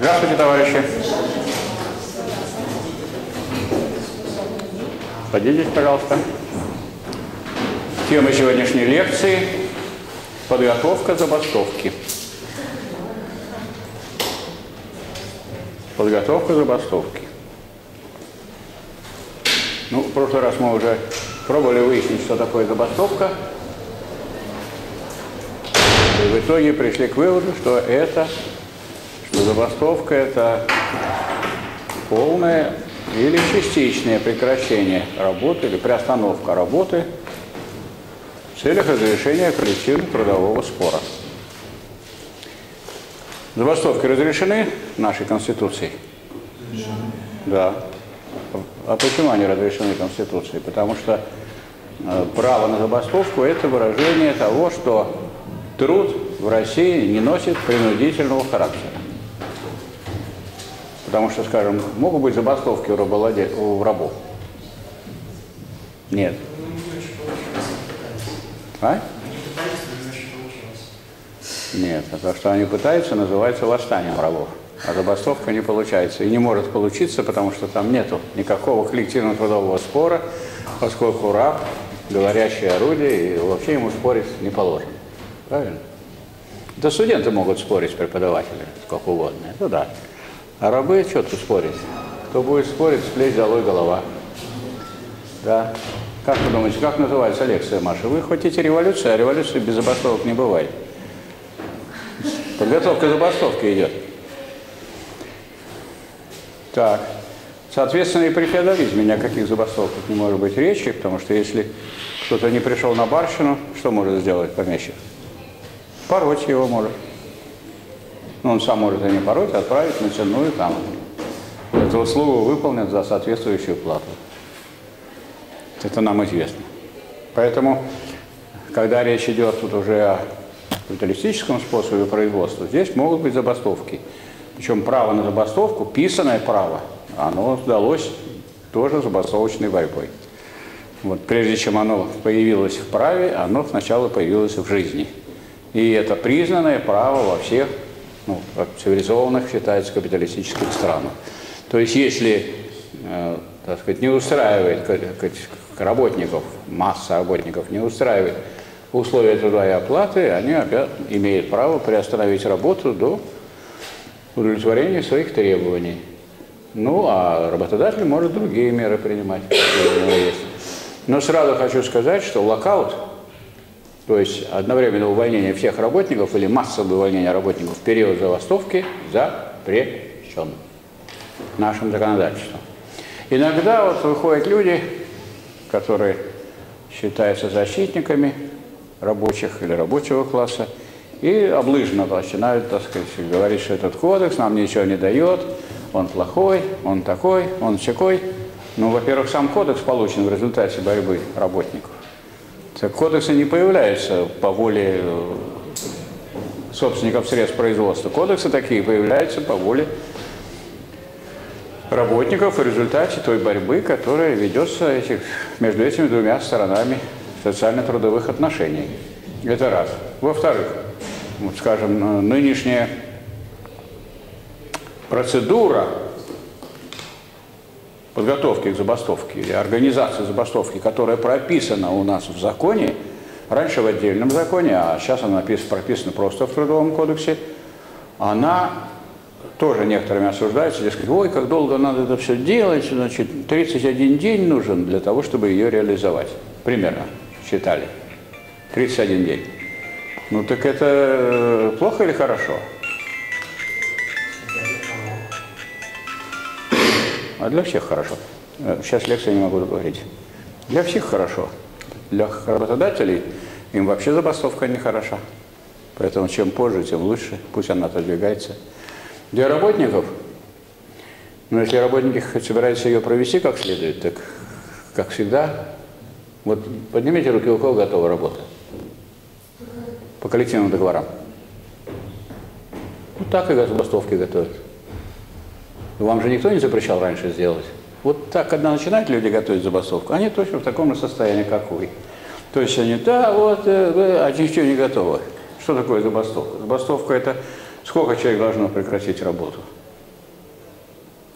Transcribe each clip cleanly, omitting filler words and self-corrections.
Здравствуйте, товарищи. Садитесь, пожалуйста. Тема сегодняшней лекции – подготовка забастовки. Подготовка забастовки. Ну, в прошлый раз мы уже пробовали выяснить, что такое забастовка. И в итоге пришли к выводу, что забастовка – это полное или частичное прекращение работы или приостановка работы в целях разрешения коллективного трудового спора. Забастовки разрешены нашей Конституцией? Да. А почему они разрешены Конституцией? Потому что право на забастовку – это выражение того, что труд в России не носит принудительного характера. Потому что, скажем, могут быть забастовки у рабов? Нет. А? Нет, то, что они пытаются, называется восстанием рабов. А забастовка не получается. И не может получиться, потому что там нету никакого коллективного трудового спора, поскольку раб – говорящее орудие, и вообще ему спорить не положено. Правильно? Да студенты могут спорить с преподавателями, сколько угодно. Это да. А рабы, что тут спорить? Кто будет спорить, с плеч долой голова. Да. Как вы думаете, как называется лекция, Маша? Вы хотите революцию, а революции без забастовок не бывает. Подготовка забастовки идет. Так. Соответственно, и при феодализме ни о каких забастовках не может быть речи, потому что если кто-то не пришел на барщину, что может сделать помещик? Пороть его может. Но он сам может и не пороть, а отправить на ценную камеру. Эту услугу выполнят за соответствующую плату. Это нам известно. Поэтому, когда речь идет тут уже о капиталистическом способе производства, здесь могут быть забастовки. Причем право на забастовку, писанное право, оно сдалось тоже забастовочной борьбой. Вот прежде чем оно появилось в праве, оно сначала появилось в жизни. И это признанное право во всех цивилизованных, считается, капиталистических странах. То есть если, так сказать, не устраивает работников, масса работников не устраивает условия труда и оплаты, они имеют право приостановить работу до удовлетворения своих требований. Ну, а работодатель может другие меры принимать. Но сразу хочу сказать, что локаут, то есть одновременное увольнение всех работников или массовое увольнение работников в период забастовки запрещен нашим законодательством. Иногда вот выходят люди, которые считаются защитниками рабочих или рабочего класса, и облыжно начинают, так сказать, говорить, что этот кодекс нам ничего не дает, он плохой, он такой, он сякой. Ну, во-первых, сам кодекс получен в результате борьбы работников. Кодексы не появляются по воле собственников средств производства. Кодексы такие появляются по воле работников в результате той борьбы, которая ведется между этими двумя сторонами социально-трудовых отношений. Это раз. Во-вторых, вот, скажем, нынешняя процедура подготовки к забастовке или организации забастовки, которая прописана у нас в законе, раньше в отдельном законе, а сейчас она прописана просто в Трудовом кодексе, она тоже некоторыми осуждается, дескать, ой, как долго надо это все делать, значит, 31 день нужен для того, чтобы ее реализовать. Примерно считали. 31 день. Ну так это плохо или хорошо? А для всех хорошо. Сейчас лекцию не могу договорить. Для всех хорошо. Для работодателей им вообще забастовка не хороша. Поэтому чем позже, тем лучше. Пусть она отодвигается. Для работников, ну если работники собираются ее провести как следует, так как всегда, вот поднимите руки, у кого готова работа. По коллективным договорам. Вот так и забастовки готовят. Вам же никто не запрещал раньше сделать. Вот так, когда начинают люди готовить забастовку, они точно в таком же состоянии, как вы. То есть они, да, вот, а ничего не готовы. Что такое забастовка? Забастовка – это сколько человек должно прекратить работу?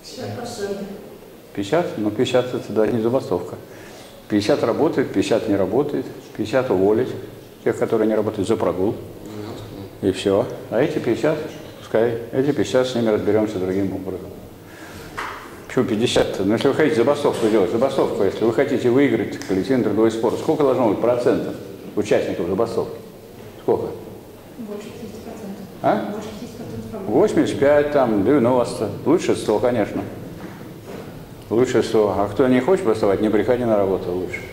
50%. 50? Ну, 50 это да, не забастовка. 50 работает, 50 не работает, 50 уволить тех, которые не работают, за прогул. И все. А эти 50, пускай, эти 50 с ними разберемся другим образом. Почему 50-то? Ну, если вы хотите забастовку делать, забастовку, если вы хотите выиграть коллективный трудовой спор, сколько должно быть процентов участников забастовки? Сколько? Больше 50%. А? Больше 50% 85, там, 90. Лучше 100, конечно. Лучше 100. А кто не хочет бастовать, не приходи на работу лучше.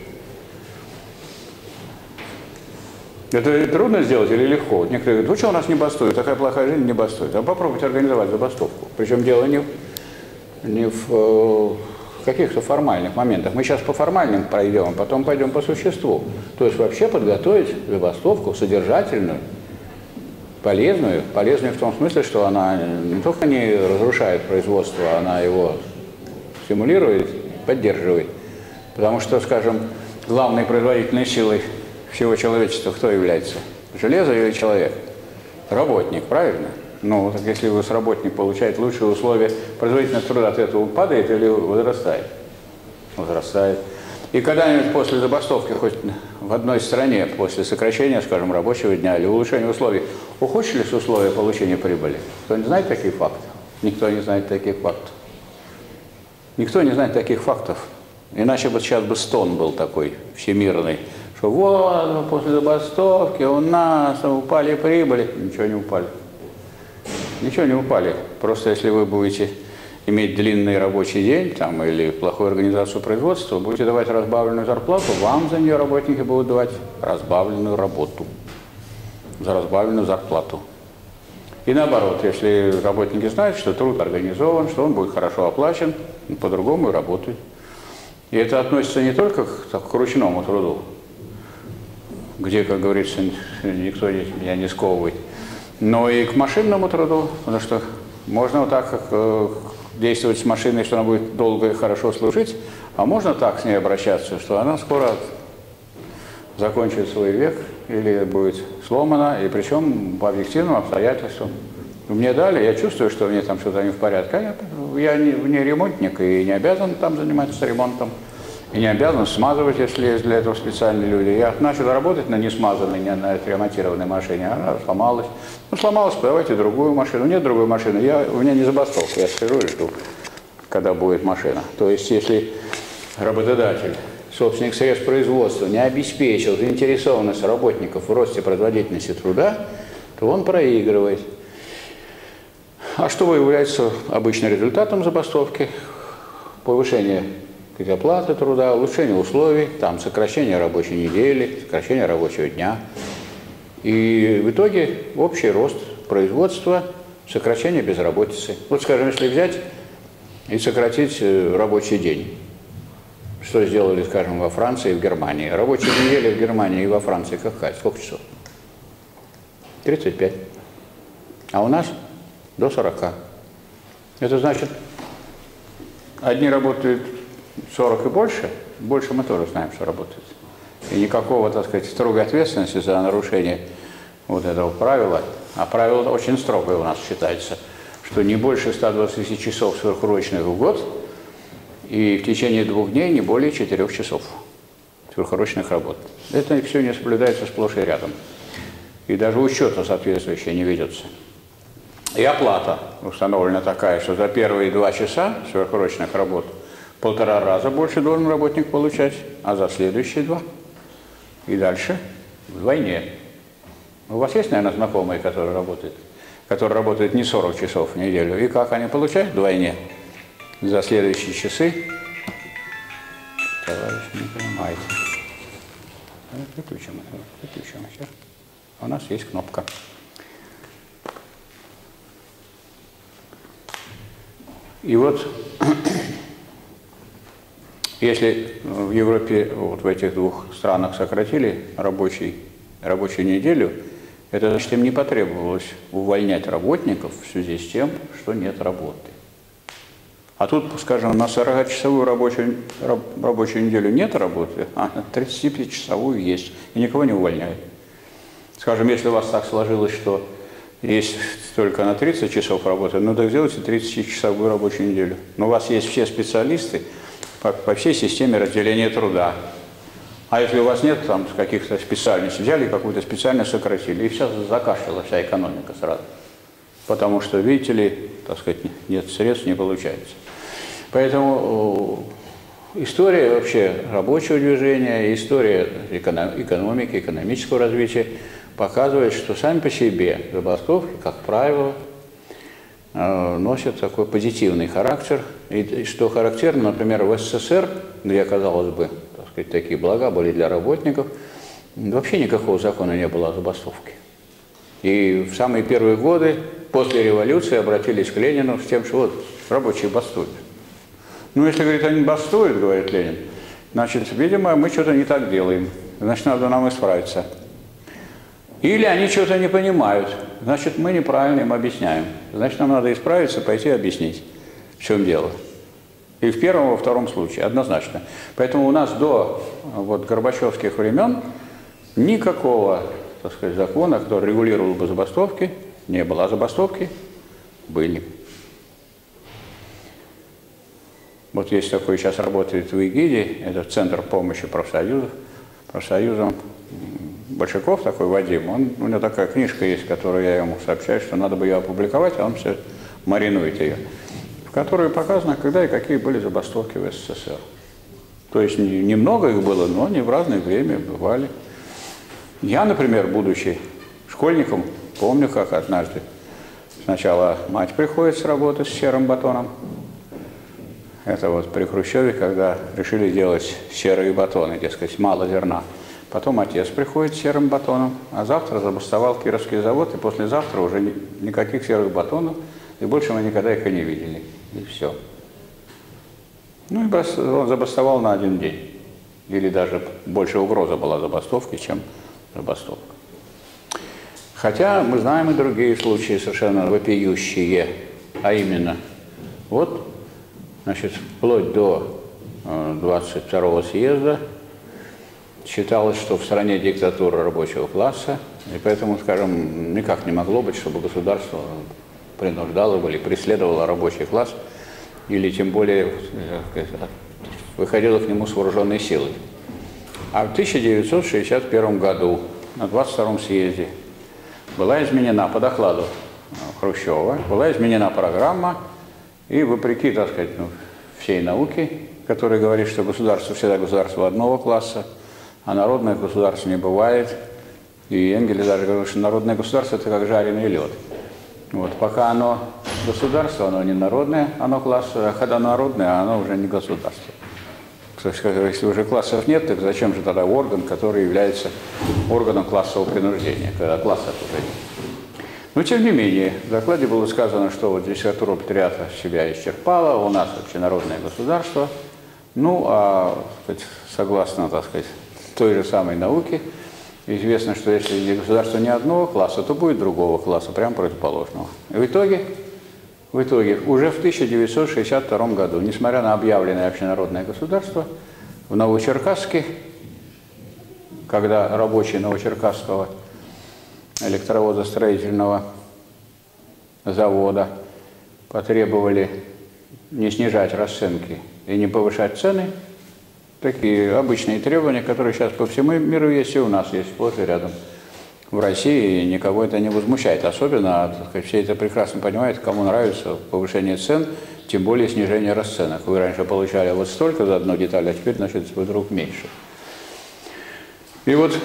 Это трудно сделать или легко? Вот некоторые говорят, ну что у нас не бастует, такая плохая жизнь, не бастует. А попробуйте организовать забастовку. Причем дело не в каких-то формальных моментах. Мы сейчас по формальным пройдем, а потом пойдем по существу. То есть вообще подготовить забастовку содержательную, полезную в том смысле, что она не только не разрушает производство, она его стимулирует, поддерживает. Потому что, скажем, главной производительной силой всего человечества кто является? Железо или человек? Работник, правильно? Ну, так если вы с работник получаете лучшие условия, производительность труда от этого падает или возрастает? Возрастает. И когда-нибудь после забастовки, хоть в одной стране, после сокращения, скажем, рабочего дня или улучшения условий, ухудшились условия получения прибыли? Кто-нибудь знает таких фактов? Никто не знает таких фактов. Никто не знает таких фактов. Иначе бы сейчас бы стон был такой всемирный, что вот, после забастовки у нас упали прибыли. Ничего не упали. Ничего не упали. Просто если вы будете иметь длинный рабочий день там, или плохую организацию производства, будете давать разбавленную зарплату, вам за нее работники будут давать разбавленную работу. За разбавленную зарплату. И наоборот, если работники знают, что труд организован, что он будет хорошо оплачен, по-другому и работают. И это относится не только к ручному труду, где, как говорится, никто меня не сковывает, но и к машинному труду, потому что можно вот так действовать с машиной, что она будет долго и хорошо служить, а можно так с ней обращаться, что она скоро закончит свой век или будет сломана, и причем по объективным обстоятельствам. Мне дали, я чувствую, что мне там что-то не в порядке. Я не ремонтник и не обязан там заниматься ремонтом, и не обязан смазывать, если есть для этого специальные люди. Я начал работать на несмазанной, не на отремонтированной машине, она сломалась. Ну, сломалась, давайте другую машину. Нет другой машины, у меня не забастовка, я сижу и жду, когда будет машина. То есть, если работодатель, собственник средств производства, не обеспечил заинтересованность работников в росте производительности труда, то он проигрывает. А что является обычно результатом забастовки? Повышение оплаты труда, улучшение условий, там, сокращение рабочей недели, сокращение рабочего дня. И в итоге общий рост производства, сокращение безработицы. Вот, скажем, если взять и сократить рабочий день, что сделали, скажем, во Франции и в Германии. Рабочая неделя в Германии и во Франции какая? Сколько часов? 35. А у нас до 40. Это значит, одни работают 40 и больше мы тоже знаем, что работают. И никакого, так сказать, строгой ответственности за нарушение вот этого правила, а правило очень строгое у нас считается, что не больше 120 часов сверхурочных в год и в течение 2 дней не более 4 часов сверхурочных работ. Это все не соблюдается сплошь и рядом. И даже учета соответствующие не ведется. И оплата установлена такая, что за первые 2 часа сверхурочных работ 1,5 раза больше должен работник получать, а за следующие 2 и дальше вдвойне. У вас есть, наверное, знакомые, которые работают не 40 часов в неделю, и как они получают вдвойне за следующие часы? Товарищи, не понимаете. Выключим. Сейчас. У нас есть кнопка. И вот, если в Европе, вот в этих 2 странах сократили рабочую неделю, это значит, им не потребовалось увольнять работников в связи с тем, что нет работы. А тут, скажем, на 40-часовую рабочую неделю нет работы, а на 35-часовую есть, и никого не увольняют. Скажем, если у вас так сложилось, что есть только на 30 часов работы, ну так сделайте 30-часовую рабочую неделю. Но у вас есть все специалисты по всей системе разделения труда. А если у вас нет там каких-то специальностей, взяли какую-то специальность, сократили, и сейчас закашляла вся экономика сразу. Потому что, видите ли, так сказать, нет средств, не получается. Поэтому история вообще рабочего движения, история экономики, экономического развития показывает, что сами по себе забастовки, как правило, носят такой позитивный характер. И что характерно, например, в СССР, где, казалось бы, так сказать, такие блага были для работников, вообще никакого закона не было о забастовке. И в самые первые годы после революции обратились к Ленину с тем, что вот рабочие бастуют. Ну, если, говорит, они бастуют, говорит Ленин, значит, видимо, мы что-то не так делаем, значит, надо нам исправиться. Или они что-то не понимают, значит, мы неправильно им объясняем. Значит, нам надо исправиться, пойти объяснить, в чем дело. И в первом, и во втором случае, однозначно. Поэтому у нас до вот, горбачевских времен никакого, так сказать, закона, который регулировал бы забастовки, не было. А забастовки были. Вот есть такой, сейчас работает в ИГИДе, это Центр помощи профсоюзам. Большаков такой Вадим, у него такая книжка есть, которую я ему сообщаю, что надо бы ее опубликовать, а он все маринует ее, в которой показано, когда и какие были забастовки в СССР. То есть немного их было, но они в разное время бывали. Я, например, будучи школьником, помню, как однажды сначала мать приходит с работы с серым батоном. Это вот при Хрущеве, когда решили делать серые батоны, дескать, мало зерна. Потом отец приходит с серым батоном, а завтра забастовал Кировский завод, и послезавтра уже никаких серых батонов, и больше мы никогда их и не видели. И все. Ну и он забастовал на один день. Или даже больше угроза была забастовки, чем забастовка. Хотя мы знаем и другие случаи совершенно вопиющие, а именно, вот, значит, вплоть до 22-го съезда считалось, что в стране диктатура рабочего класса, и поэтому, скажем, никак не могло быть, чтобы государство принуждало или преследовало рабочий класс, или тем более выходило к нему с вооруженной силой. А в 1961 году, на 22-м съезде, была изменена, по докладу Хрущева, была изменена программа, и вопреки, так сказать, всей науке, которая говорит, что государство всегда государство одного класса, а народное государство не бывает. И Энгельс даже говорил, что народное государство – это как жареный лед. Вот, пока оно государство, оно не народное, оно классовое, а когда народное, оно уже не государство. То есть, если уже классов нет, так зачем же тогда орган, который является органом классового принуждения, когда классов уже нет? Но тем не менее, в докладе было сказано, что вот диктатура пролетариата себя исчерпала, у нас общенародное государство. Ну, а согласно, так сказать, той же самой науке, известно, что если государство не одного класса, то будет другого класса, прямо противоположного. И в итоге уже в 1962 году, несмотря на объявленное общенародное государство, в Новочеркасске, когда рабочие Новочеркасского электровозостроительного завода потребовали не снижать расценки и не повышать цены, такие обычные требования, которые сейчас по всему миру есть, и у нас есть, сплошь и рядом. В России никого это не возмущает. Особенно, так сказать, все это прекрасно понимают, кому нравится повышение цен, тем более снижение расценок. Вы раньше получали вот столько за одну деталь, а теперь, значит, вдруг меньше. И вот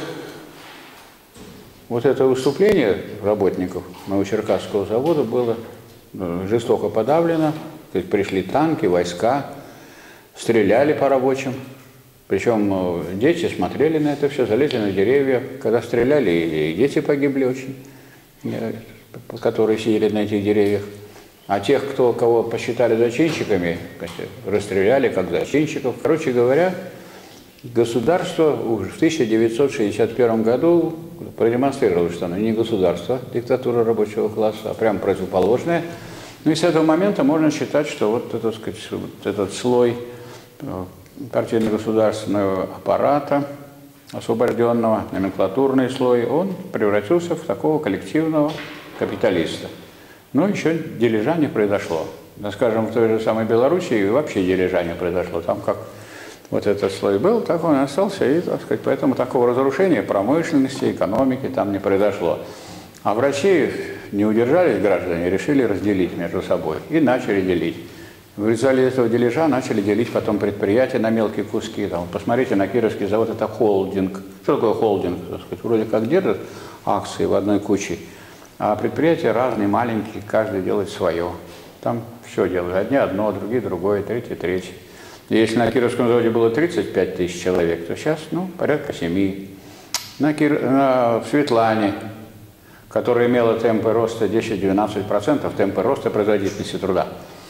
это выступление работников Новочеркасского завода было жестоко подавлено. То есть пришли танки, войска, стреляли по рабочим. Причем дети смотрели на это все, залезли на деревья. Когда стреляли, и дети погибли очень, которые сидели на этих деревьях. А тех, кого посчитали зачинщиками, расстреляли как зачинщиков. Короче говоря, государство уже в 1961 году продемонстрировало, что оно не государство, диктатура рабочего класса, а прям противоположное. Ну и с этого момента можно считать, что вот этот слой партийно-государственного аппарата, освобожденного, номенклатурный слой, он превратился в такого коллективного капиталиста. Но еще дележа не произошло. Да, скажем, в той же самой Белоруссии вообще дележа не произошло. Там как вот этот слой был, так он и остался. И, так сказать, поэтому такого разрушения промышленности, экономики там не произошло. А в России не удержались граждане, решили разделить между собой и начали делить. В результате этого дележа начали делить потом предприятия на мелкие куски. Там, посмотрите, на Кировский завод это холдинг. Что такое холдинг? Так сказать, вроде как держат акции в одной куче, а предприятия разные, маленькие, каждый делает свое. Там все делают. Одни одно, другие другое, третьи третье. И если на Кировском заводе было 35 тысяч человек, то сейчас порядка 7. В Светлане, которая имела темпы роста 10-12%, темпы роста производительности труда,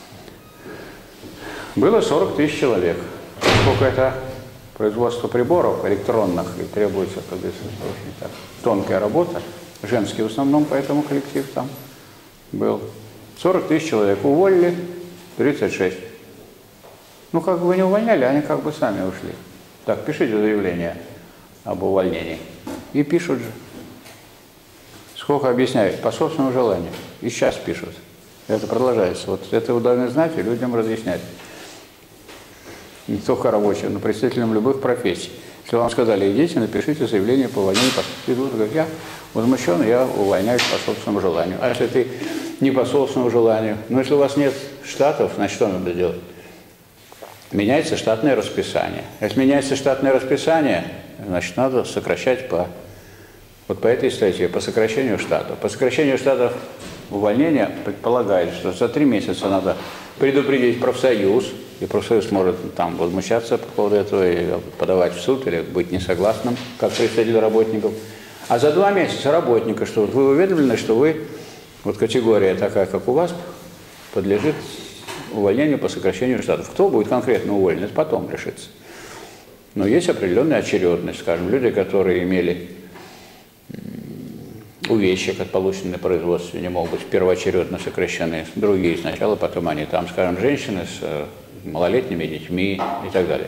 было 40 тысяч человек. Поскольку это производство приборов электронных и требуется, как говорится, очень так, тонкая работа, женский в основном, поэтому коллектив там был. 40 тысяч человек уволили, 36. Ну, как бы вы не увольняли, они как бы сами ушли. Так, пишите заявление об увольнении. И пишут же. Сколько объясняют? По собственному желанию. И сейчас пишут. Это продолжается. Вот это вы должны знать и людям разъяснять. Не только рабочим, но представителям любых профессий. Если вам сказали, идите, напишите заявление по увольнению. Идут, говорят, я возмущен, я увольняюсь по собственному желанию. А если ты не по собственному желанию? Ну, если у вас нет штатов, значит, что надо делать? Меняется штатное расписание. Если меняется штатное расписание, значит, надо сокращать вот по этой статье, по сокращению штатов. По сокращению штатов увольнения предполагает, что за 3 месяца надо предупредить профсоюз, и профсоюз может там возмущаться по поводу этого, и подавать в суд, или быть несогласным, как представитель работников. А за 2 месяца работника, что вы уведомлены, что вы, вот категория такая, как у вас, подлежит увольнению по сокращению штатов. Кто будет конкретно уволен, это потом решится. Но есть определенная очередность, скажем, люди, которые имели увечья, как полученные на производстве, не могут быть первоочередно сокращены, другие сначала, потом они там, скажем, женщины с малолетними детьми и так далее.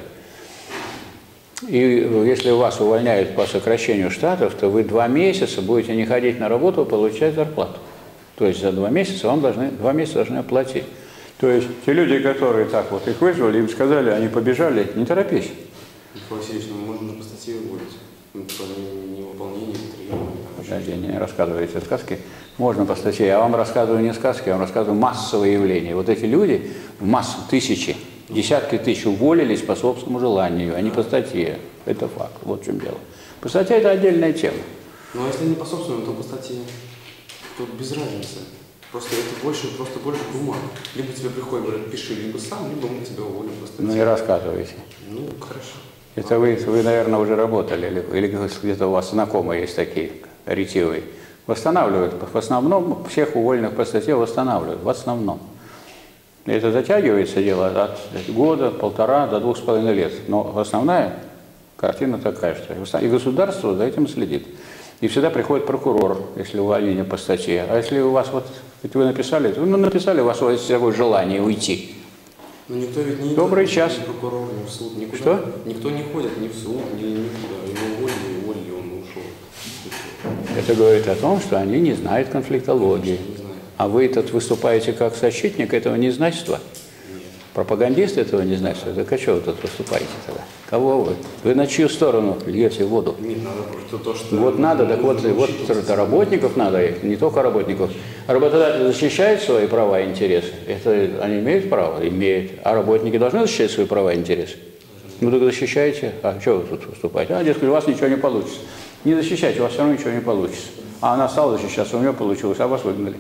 И если вас увольняют по сокращению штатов, то вы 2 месяца будете не ходить на работу, а получать зарплату. То есть за 2 месяца вам 2 месяца должны оплатить. То есть те люди, которые так вот их вызвали, им сказали, они побежали, не торопись. Михаил Васильевич, можно по статье уволить, по невыполнению требований. Подожди, не рассказывайте сказки. Можно по статье. Я вам рассказываю не сказки, я вам рассказываю массовые явления. Вот эти люди в массу, тысячи, десятки тысяч уволились по собственному желанию, а не по статье. Это факт. Вот в чем дело. По статье это отдельная тема. Ну а если не по собственному, то по статье. Тут без разницы. Просто это больше бумага. Либо тебе приходит, говорят, пиши, либо сам, либо мы тебя уволим по статье. Ну не рассказывайте. Ну, хорошо. Это вы, наверное, уже работали, или где-то у вас знакомые есть такие ретивые. Восстанавливают. В основном всех уволенных по статье восстанавливают. В основном. И это затягивается дело от года, 1,5 до 2,5 лет. Но основная картина такая, что и государство за этим следит. И всегда приходит прокурор, если увольнение по статье. А если у вас вот, вы написали, написали, у вас есть такое желание уйти. Но никто ведь не Добрый идет, час. ни в прокурор, ни в суд, никуда. Что? Никто не ходит ни в суд, ни никуда. Его уволили, он ушел. Это говорит о том, что они не знают конфликтологии. Не знаю. А вы тут выступаете как защитник этого незнайства? Нет. Пропагандист этого незнайства? Так а что вы тут выступаете тогда? Кого вы? Вы на чью сторону льете воду? Нет, надо просто то, что... Вот надо, так вот работников надо, не только работников. Работодатель защищает свои права и интересы. Это они имеют право? Имеют. А работники должны защищать свои права и интересы? Ну так защищайте. А что вы тут выступаете? А, дескать, у вас ничего не получится. Не защищайте, у вас все равно ничего не получится. А она стала защищаться, у нее получилось, а вас выгнали.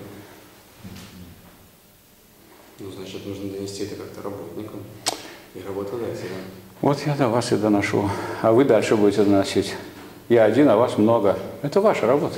Ну, значит, нужно донести это как-то работникам и работодателям. Вот я до вас и доношу, а вы дальше будете доносить. Я один, а вас много. Это ваша работа.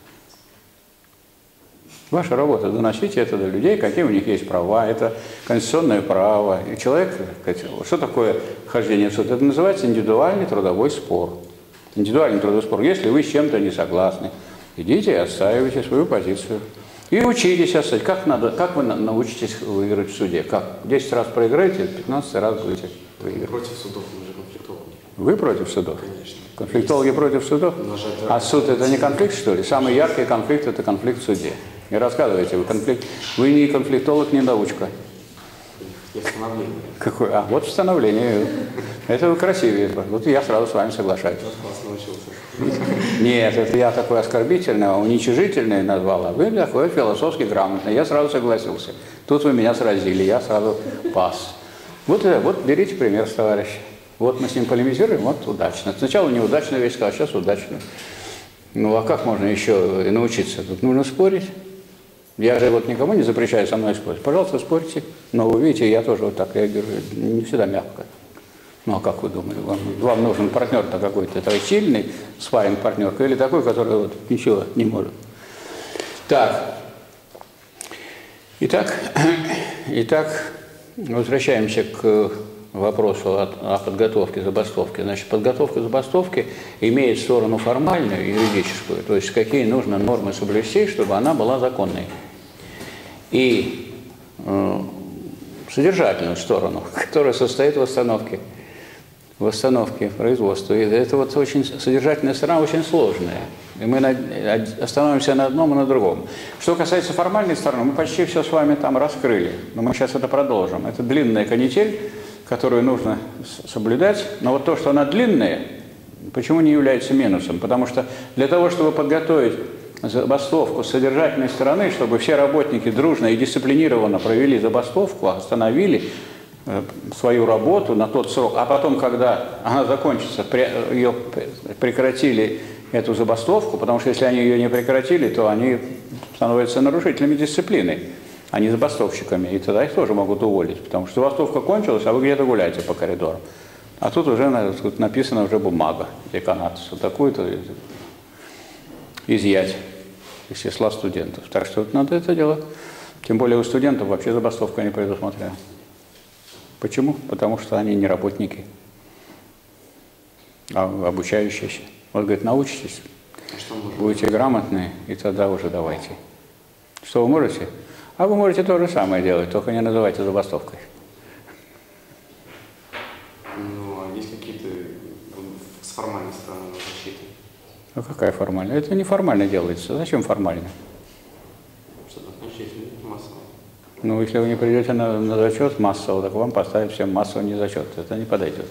Ваша работа – доносите это до людей, какие у них есть права. Это конституционное право. И человек, что такое хождение в суд? Это называется индивидуальный трудовой спор. Индивидуальный трудовой спор. Если вы с чем-то не согласны, идите и отстаивайте свою позицию. И учитесь отстаивать. Как вы научитесь выиграть в суде? Как? 10 раз проиграете, 15 раз будете выиграть. Против судов, мы же конфликтологи. Вы против судов? Конечно. Конфликтологи против судов? Нажать, А суд – это не конфликт, что ли? Самый яркий конфликт – это конфликт в суде. Не рассказывайте, вы не конфликтолог, не научка. Я становление. Какое? А, вот становление. Это красивее. Вот я сразу с вами соглашаюсь. Класс научился. Нет, это я такой оскорбительный, уничижительный назвал, а вы такой философски грамотный. Я сразу согласился. Тут вы меня сразили, я сразу пас. Вот берите пример с товарища. Вот мы с ним полемизируем, вот удачно. Сначала неудачную вещь сказал, сейчас удачную. Ну а как можно еще научиться? Тут нужно спорить. Я же вот никому не запрещаю со мной спорить. Пожалуйста, спорьте. Но вы видите, я тоже вот так реагирую, не всегда мягко. Ну а как вы думали, вам нужен партнер-то какой-то такой сильный, спарринг-партнер, или такой, который вот ничего не может? Так. Итак, возвращаемся к вопросу о подготовке забастовки. Значит, подготовка забастовки имеет сторону формальную, юридическую, то есть какие нужно нормы соблюсти, чтобы она была законной. И содержательную сторону, которая состоит в восстановке производства. И это вот очень содержательная сторона очень сложная. И мы остановимся на одном и на другом. Что касается формальной стороны, мы почти все с вами там раскрыли. Но мы сейчас это продолжим. Это длинная канитель, которую нужно соблюдать. Но вот то, что она длинная, почему не является минусом? Потому что для того, чтобы подготовить забастовку с содержательной стороны, чтобы все работники дружно и дисциплинированно провели забастовку, остановили свою работу на тот срок, а потом, когда она закончится, ее прекратили, эту забастовку, потому что если они ее не прекратили, то они становятся нарушителями дисциплины, а не забастовщиками, и тогда их тоже могут уволить, потому что забастовка кончилась, а вы где-то гуляете по коридору. А тут уже написана уже бумага, деканат, что такую-то изъять из числа студентов. Так что вот надо это делать. Тем более у студентов вообще забастовка не предусмотрена. Почему? Потому что они не работники, а обучающиеся. Вот, говорит, научитесь, будете грамотные, и тогда уже давайте. Что вы можете? А вы можете то же самое делать, только не называйте забастовкой. Ну, а есть какие-то с формальной стороны защиты? А какая формальная? Это неформально делается. Зачем формально? Что-то значительно, массово. Ну, если вы не придете на зачет массово, так вам поставят всем массово не зачет. Это не подойдет.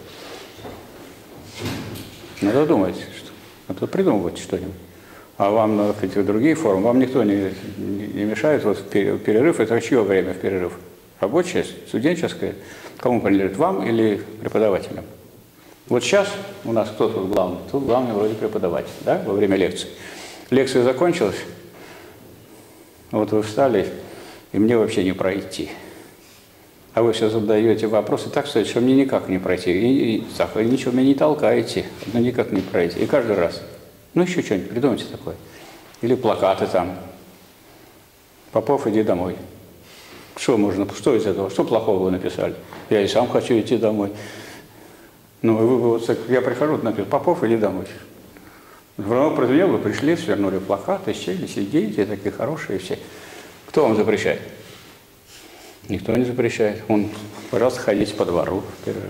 Надо думать, надо придумывать что-нибудь. А вам надо какие-то другие формы. Вам никто не мешает. Вот перерыв, это чье время в перерыв? Рабочее, студенческое? Кому принадлежит, вам или преподавателям? Вот сейчас у нас кто тут главный? Тут главный вроде преподаватель, да, во время лекции. Лекция закончилась, вот вы встали, и мне вообще не пройти. А вы все задаете вопросы так, что мне никак не пройти. И так, вы ничего меня не толкаете, но никак не пройти. И каждый раз. Ну еще что-нибудь придумайте такое. Или плакаты там. Попов, иди домой. Что можно, что из этого, что плохого вы написали? Я и сам хочу идти домой. Ну, вот, я прихожу, напишу, Попов, иди домой. Звонок прозвенел, вы пришли, свернули плакаты, сели, сидите, такие хорошие все. Кто вам запрещает? Никто не запрещает. Пожалуйста, ходите по двору.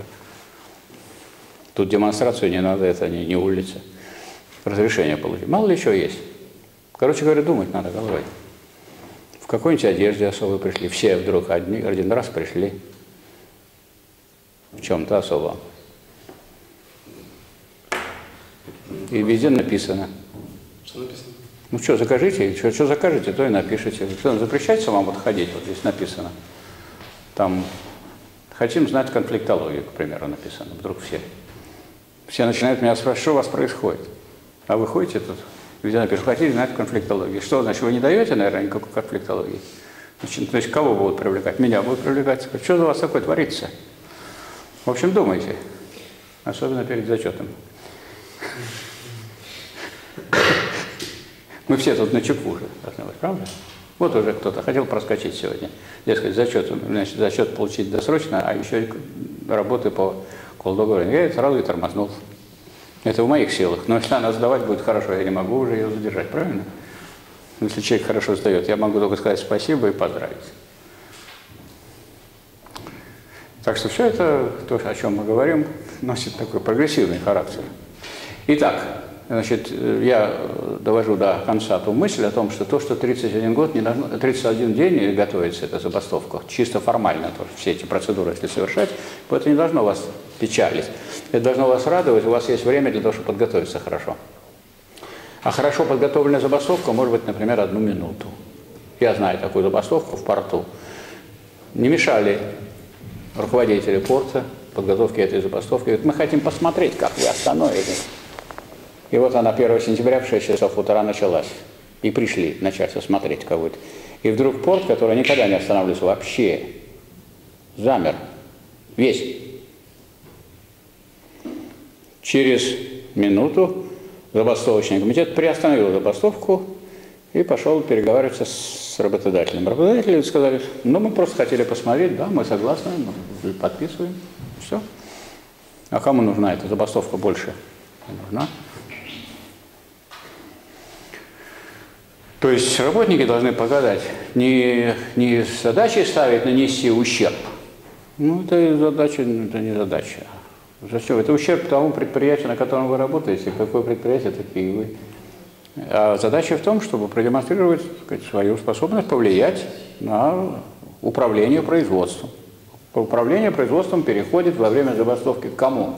Тут демонстрацию не надо, это не улица. Разрешение получить. Мало ли что есть. Короче говоря, думать надо головой. В какой-нибудь одежде особо пришли. Все вдруг один раз пришли. В чем-то особо. И везде написано. Что написано? Ну что, закажите, что закажете, то и напишите. Что, запрещается вам вот ходить, вот здесь написано. Там, хотим знать конфликтологию, к примеру, написано. Вдруг все начинают меня спрашивать, что у вас происходит. А вы ходите тут, везде напишут, хотите знать конфликтологию. Что, значит, вы не даете, наверное, никакой конфликтологии? Значит, кого будут привлекать? Меня будут привлекать. Что за вас такое творится? В общем, думайте. Особенно перед зачетом. Мы все тут на чеку уже должны быть, правда? Вот уже кто-то хотел проскочить сегодня. Дескать, зачет получить досрочно, а еще и работы по колдоговору. Я сразу и тормознул. Это в моих силах. Но если она сдавать будет хорошо, я не могу уже ее задержать, правильно? Если человек хорошо сдает, я могу только сказать спасибо и поздравить. Так что все это, то, о чем мы говорим, носит такой прогрессивный характер. Итак, Значит, я довожу до конца ту мысль о том, что то, что 31 год, не должно, 31 день готовится эта забастовка, чисто формально, то, все эти процедуры, если совершать, это не должно вас печалить. Это должно вас радовать, у вас есть время для того, чтобы подготовиться хорошо. А хорошо подготовленная забастовка может быть, например, 1 минуту. Я знаю такую забастовку в порту. Не мешали руководители порта подготовке этой забастовки. Говорят, мы хотим посмотреть, как вы остановитесь. И вот она 1 сентября в 6 часов утра началась. И пришли начальство смотреть кого-то. И вдруг порт, который никогда не останавливался вообще, замер. Весь. Через минуту забастовочный комитет приостановил забастовку и пошел переговариваться с работодателем. Работодатели сказали, ну мы просто хотели посмотреть, да, мы согласны, мы подписываем, все. А кому нужна эта забастовка больше? Не нужна. То есть работники должны показать, не задачи ставить, нанести ущерб. Ну, это задача, это не задача. Зачем? Это ущерб тому предприятию, на котором вы работаете. Какое предприятие, такие вы. А задача в том, чтобы продемонстрировать, так сказать, свою способность повлиять на управление производством. Управление производством переходит во время забастовки к кому?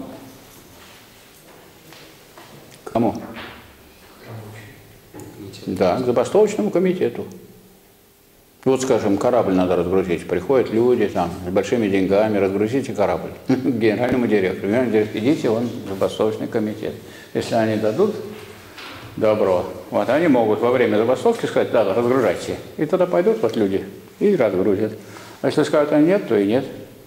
Кому? Да, к забастовочному комитету. Вот, скажем, корабль надо разгрузить. Приходят люди там, с большими деньгами, разгрузите корабль. К генеральному директору. Генеральный директор, идите, он забастовочный комитет. Если они дадут добро, вот они могут во время забастовки сказать, да, разгружайте. И тогда пойдут вот люди и разгрузят. А если скажут, а нет, то и нет.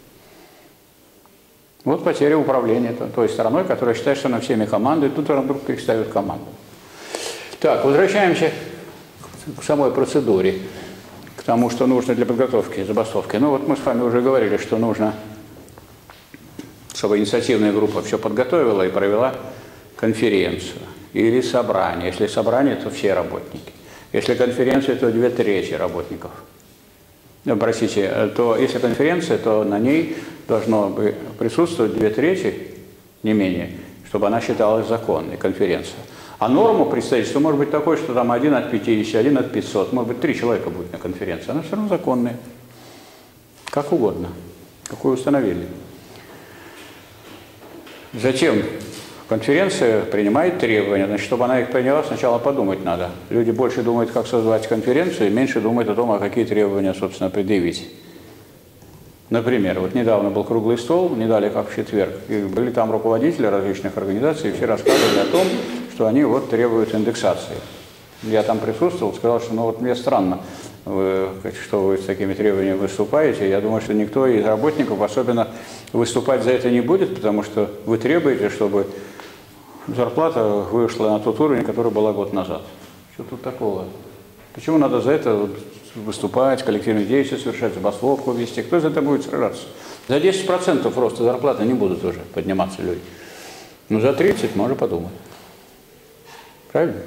Вот потеря управления той стороной, которая считает, что она всеми командует, тут она вдруг перестает команду. Так, возвращаемся к самой процедуре, к тому, что нужно для подготовки забастовки. Ну вот мы с вами уже говорили, что нужно, чтобы инициативная группа все подготовила и провела конференцию или собрание. Если собрание, то все работники. Если конференция, то 2/3 работников. Ну, простите, то если конференция, то на ней должно присутствовать 2/3, не менее, чтобы она считалась законной, конференция. А норма представительства может быть такой, что там 1 от 50, 1 от 500, может быть 3 человека будет на конференции. Она все равно законная. Как угодно. Какую установили. Затем конференция принимает требования. Значит, чтобы она их приняла, сначала подумать надо. Люди больше думают, как созвать конференцию, и меньше думают о том, а какие требования, собственно, предъявить. Например, вот недавно был круглый стол, не дали как в четверг, и были там руководители различных организаций, и все рассказывали о том, что они вот требуют индексации. Я там присутствовал, сказал, что ну вот мне странно, что вы с такими требованиями выступаете. Я думаю, что никто из работников особенно выступать за это не будет, потому что вы требуете, чтобы зарплата вышла на тот уровень, который была год назад. Что тут такого? Почему надо за это выступать, коллективные действия совершать, забастовку вести? Кто за это будет сражаться? За 10% роста зарплаты не будут уже подниматься люди. Но за 30% можно подумать. Правильно?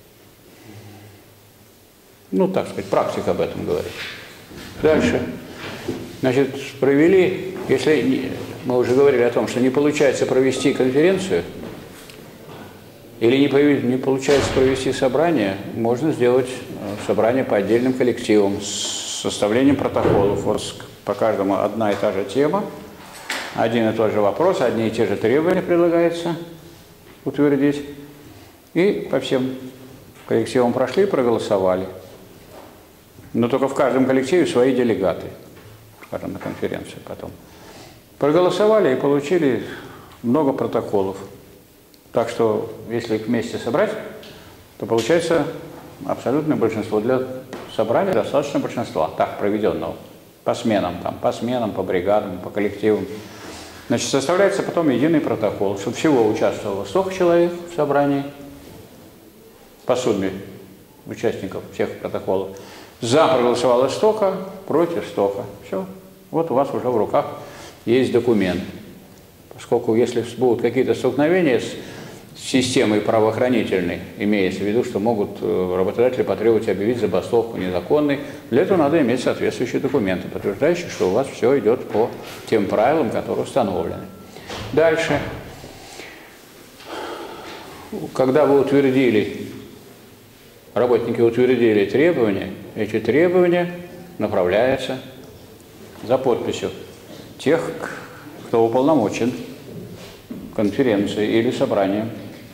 Ну, так сказать, практика об этом говорит. Дальше. Значит, провели, если мы уже говорили о том, что не получается провести конференцию, или не получается провести собрание, можно сделать собрание по отдельным коллективам с составлением протоколов. Вот по каждому одна и та же тема, один и тот же вопрос, одни и те же требования предлагается утвердить. И по всем коллективам прошли, проголосовали. Но только в каждом коллективе свои делегаты, скажем, на конференции потом. Проголосовали и получили много протоколов. Так что, если их вместе собрать, то получается абсолютное большинство. Для собрания достаточно большинства, так, проведенного. По сменам, по бригадам, по коллективам. Значит, составляется потом единый протокол, чтобы всего участвовало 100 человек в собрании, по сумме участников всех протоколов. За проголосовало столько, против столько. Все. Вот у вас уже в руках есть документ. Поскольку если будут какие-то столкновения с системой правоохранительной, имеется в виду, что могут работодатели потребовать объявить забастовку незаконной, для этого надо иметь соответствующие документы, подтверждающие, что у вас все идет по тем правилам, которые установлены. Дальше. когда вы утвердили, работники утвердили требования, эти требования направляются за подписью тех, кто уполномочен конференцией или собранием,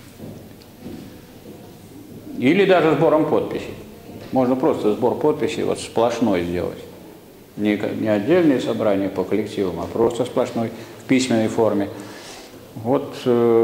или даже сбором подписей. Можно просто сбор подписей вот сплошной сделать. Не отдельные собрания по коллективам, а просто сплошной в письменной форме. Вот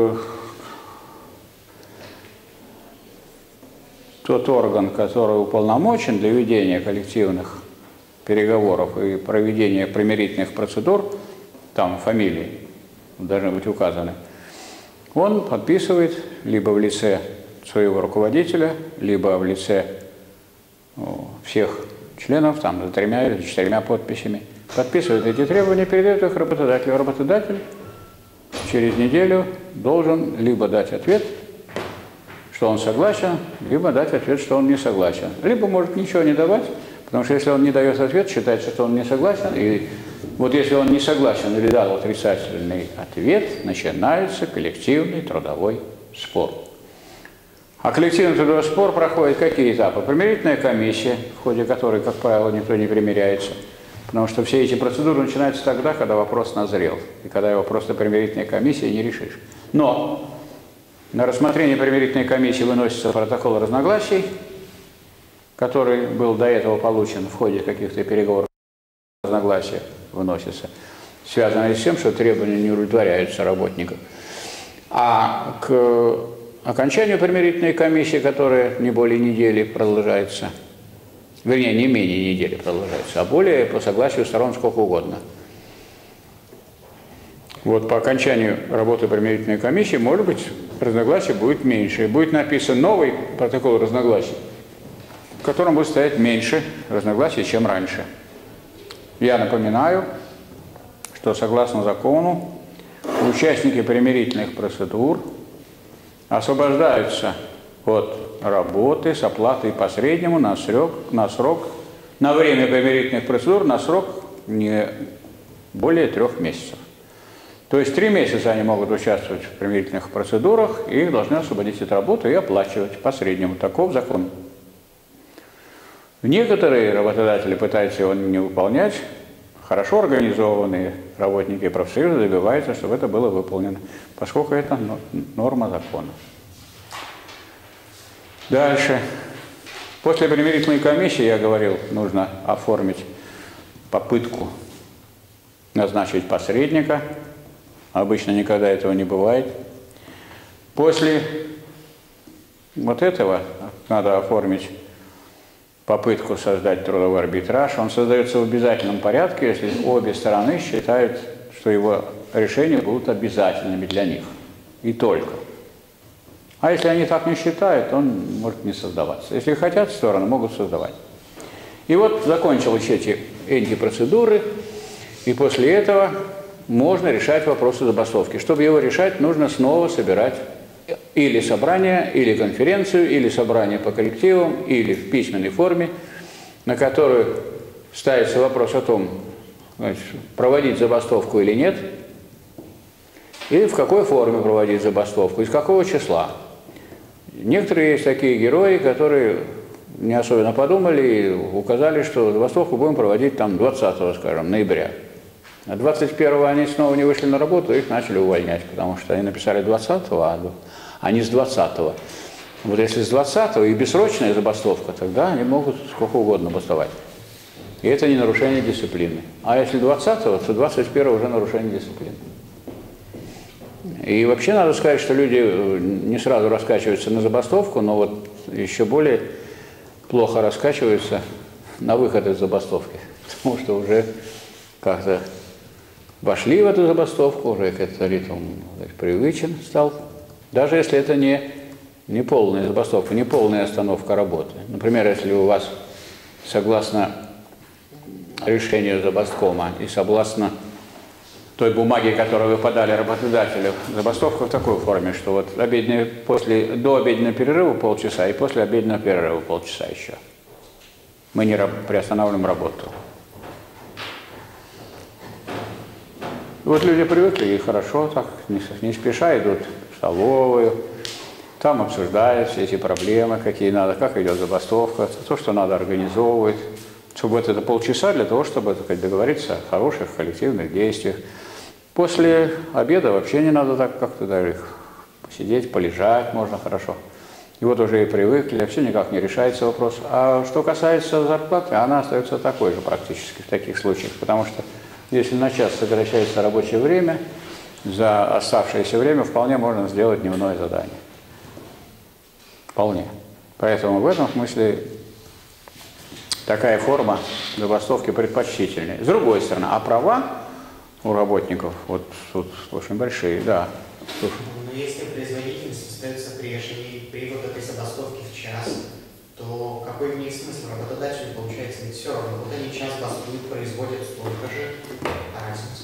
тот орган, который уполномочен для ведения коллективных переговоров и проведения примирительных процедур, там фамилии должны быть указаны, он подписывает либо в лице своего руководителя, либо в лице всех членов, там, за 3 или 4 подписями, подписывает эти требования, передает их работодателю. Работодатель через неделю должен либо дать ответ, что он согласен, либо дать ответ, что он не согласен. Либо может ничего не давать, потому что если он не дает ответ, считается, что он не согласен. И вот если он не согласен или дал отрицательный ответ, начинается коллективный трудовой спор. А коллективный трудовой спор проходит какие этапы? Примирительная комиссия, в ходе которой, как правило, никто не примиряется, потому что все эти процедуры начинаются тогда, когда вопрос назрел, и когда его просто примирительной комиссией не решишь. Но на рассмотрение примирительной комиссии выносится протокол разногласий, который был до этого получен в ходе каких-то переговоров, разногласия выносится, связанные с тем, что требования не удовлетворяются работникам. А к окончанию примирительной комиссии, которая не более недели продолжается, вернее, не менее недели продолжается, а более по согласию сторон сколько угодно. Вот по окончанию работы примирительной комиссии, может быть, разногласий будет меньше. И будет написан новый протокол разногласий, в котором будет стоять меньше разногласий, чем раньше. Я напоминаю, что согласно закону участники примирительных процедур освобождаются от работы с оплатой по среднему на время примирительных процедур на срок не более 3 месяцев. То есть 3 месяца они могут участвовать в примирительных процедурах и их должны освободить от работы и оплачивать по среднему. Таков закон. Некоторые работодатели пытаются его не выполнять. Хорошо организованные работники и профсоюза добиваются, чтобы это было выполнено, поскольку это норма закона. Дальше. После примирительной комиссии, я говорил, нужно оформить попытку назначить посредника. Обычно никогда этого не бывает. После вот этого надо оформить попытку создать трудовой арбитраж. Он создается в обязательном порядке, если обе стороны считают, что его решения будут обязательными для них. И только. А если они так не считают, он может не создаваться. Если хотят, стороны могут создавать. И вот закончились эти процедуры, и после этого можно решать вопросы забастовки. Чтобы его решать, нужно снова собирать или собрание, или конференцию, или собрание по коллективам, или в письменной форме, на которую ставится вопрос о том, значит, проводить забастовку или нет, и в какой форме проводить забастовку, из какого числа. Некоторые есть такие герои, которые не особенно подумали и указали, что забастовку будем проводить там 20, скажем, ноября. А 21-го они снова не вышли на работу, их начали увольнять, потому что они написали 20-го, а не с 20-го. Вот если с 20-го и бессрочная забастовка, тогда они могут сколько угодно бастовать. И это не нарушение дисциплины. А если 20-го, то 21-го уже нарушение дисциплины. И вообще надо сказать, что люди не сразу раскачиваются на забастовку, но вот еще более плохо раскачиваются на выход из забастовки, потому что уже как-то вошли в эту забастовку, уже этот ритм привычен стал, даже если это не полная забастовка, не полная остановка работы. Например, если у вас, согласно решению забасткома и согласно той бумаге, которую вы подали работодателю, забастовка в такой форме, что вот до обеденного перерыва полчаса и после обеденного перерыва полчаса еще. Мы не приостанавливаем работу. Вот люди привыкли и хорошо так, не спеша идут в столовую, Там обсуждают все эти проблемы, какие надо, как идет забастовка, то, что надо организовывать. Чтобы это полчаса для того, чтобы, так сказать, договориться о хороших коллективных действиях. После обеда вообще не надо так как-то даже посидеть, полежать можно хорошо. И вот уже и привыкли, вообще никак не решается вопрос. А что касается зарплаты, она остается такой же практически в таких случаях. Потому что если на час сокращается рабочее время, за оставшееся время вполне можно сделать дневное задание. Вполне. Поэтому в этом смысле такая форма забастовки предпочтительнее. С другой стороны, а права у работников вот тут очень большие, да. Но если производительность остается прежней при вот этой забастовке в час, то какой в ней смысл? Работодателю получается ведь все равно. Вот они час бастуют, производят столько же, а разница.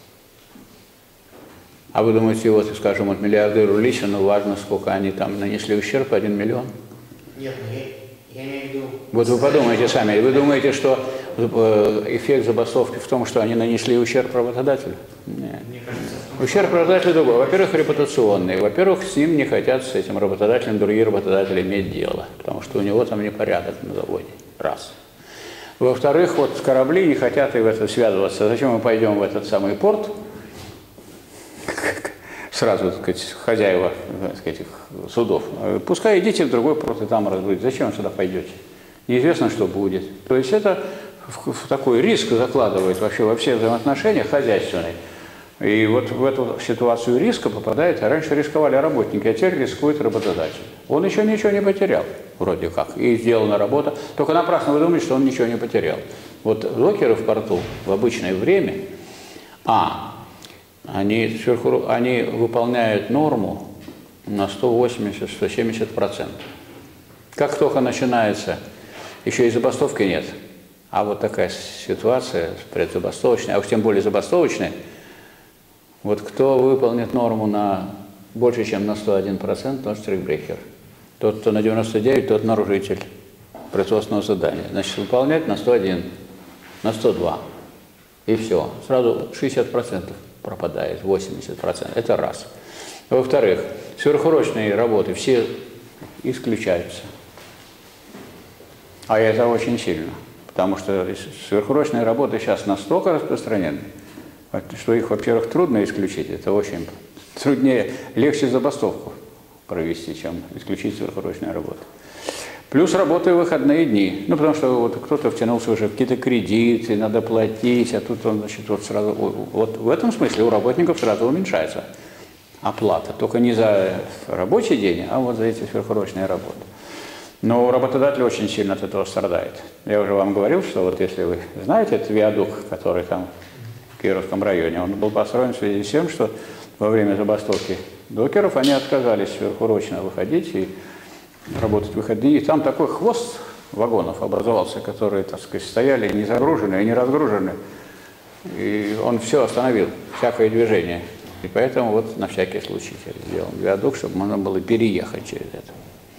А вы думаете, вот, скажем, от миллиардеру Лисину важно, сколько они там нанесли ущерб, 1 миллион? Нет, ну я имею в виду... Вот вы подумайте сами, вы думаете, что эффект забастовки в том, что они нанесли ущерб работодателю? Нет. Мне кажется, в том, Ущерб работодателю другой. Во-первых, репутационный. Во-первых, с ним не хотят, с этим работодателем, другие работодатели иметь дело, потому что у него там непорядок на заводе. Раз. Во-вторых, вот корабли не хотят и в это связываться. Зачем мы пойдем в этот самый порт? Сразу, так сказать, хозяева, так сказать, судов. Пускай идите в другой порт и там разбудите. Зачем вы сюда пойдете? Неизвестно, что будет. То есть это в такой риск закладывает вообще во все взаимоотношения хозяйственные. И вот в эту ситуацию риска попадает, а раньше рисковали работники, а теперь рискует работодатель. Он еще ничего не потерял, вроде как, и сделана работа. Только напрасно вы думаете, что он ничего не потерял. Вот докеры в порту в обычное время, они выполняют норму на 180-170%. Как только начинается, еще и забастовки нет, а вот такая ситуация предзабастовочная, а уж тем более забастовочная, вот кто выполнит норму на больше, чем на 101%, тот штрихбрехер. Тот, кто на 99, тот нарушитель производственного задания. Значит, выполнять на 101, на 102. И все. Сразу 60% пропадает, 80%. Это раз. Во-вторых, сверхурочные работы все исключаются. А это очень сильно. Потому что сверхурочные работы сейчас настолько распространены, что их, во-первых, трудно исключить. Это очень труднее, легче забастовку провести, чем исключить сверхурочные работы. Плюс работы в выходные дни. Ну, потому что вот кто-то втянулся уже в какие-то кредиты, надо платить, а тут он, значит, вот сразу... Вот в этом смысле у работников сразу уменьшается оплата. Только не за рабочий день, а вот за эти сверхурочные работы. Но работодатель очень сильно от этого страдает. Я уже вам говорил, что вот если вы знаете этот виадук, который там в Кировском районе, он был построен в связи с тем, что во время забастовки докеров они отказались сверхурочно выходить и работать в выходные. И там такой хвост вагонов образовался, которые, так сказать, стояли не загруженные, не разгруженные. И он все остановил, всякое движение. И поэтому вот на всякий случай сделал виадук, чтобы можно было переехать через это.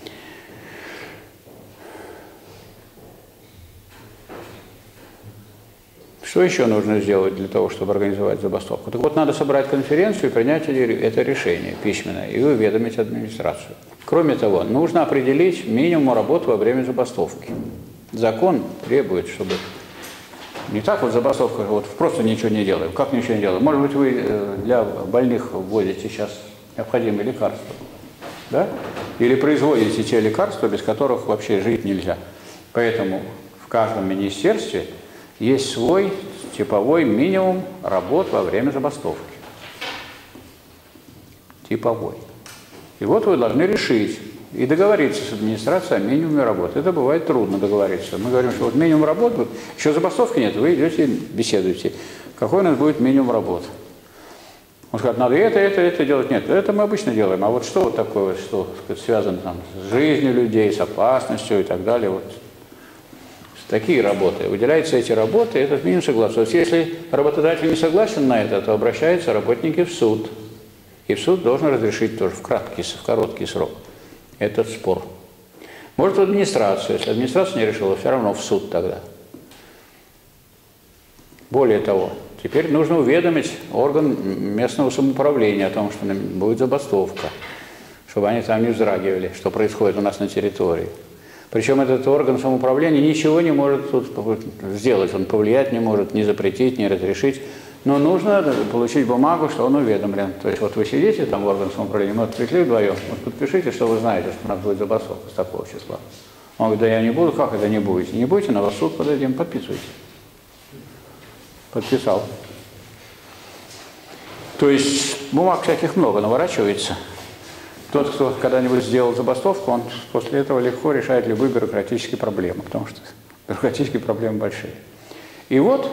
Что еще нужно сделать для того, чтобы организовать забастовку? Так вот, надо собрать конференцию и принять это решение письменное и уведомить администрацию. Кроме того, нужно определить минимум работы во время забастовки. Закон требует, чтобы не так вот забастовка, вот просто ничего не делаем. Как ничего не делаем? Может быть, вы для больных вводите сейчас необходимые лекарства, да? Или производите те лекарства, без которых вообще жить нельзя. Поэтому в каждом министерстве есть свой типовой минимум работ во время забастовки. Типовой. И вот вы должны решить и договориться с администрацией о минимуме работы. Это бывает трудно договориться. Мы говорим, что вот минимум работ, вот, еще забастовки нет, вы идете, беседуете. Какой у нас будет минимум работ? Он скажет, надо это делать. Нет, это мы обычно делаем. А вот что вот такое, что связано там, с жизнью людей, с опасностью и так далее, вот. Такие работы. Выделяются эти работы, этот минимум согласуется. Если работодатель не согласен на это, то обращаются работники в суд. И в суд должен разрешить тоже в короткий срок этот спор. Может, в администрацию. Если администрация не решила, все равно в суд тогда. Более того, теперь нужно уведомить орган местного самоуправления о том, что будет забастовка. чтобы они там не вздрагивали, что происходит у нас на территории. Причем этот орган самоуправления ничего не может тут сделать, он повлиять не может, ни запретить, ни разрешить. Но нужно получить бумагу, что он уведомлен. То есть вот вы сидите там в органе самоуправления, мы пришли вдвоем, вот подпишите, что вы знаете, что у нас будет забастовка с такого числа. Он говорит, да я не буду, как это не будете? Не будете, на вас в суд подадим, подписывайте. Подписал. То есть бумаг всяких много наворачивается. Тот, кто когда-нибудь сделал забастовку, он после этого легко решает любые бюрократические проблемы, потому что бюрократические проблемы большие. И вот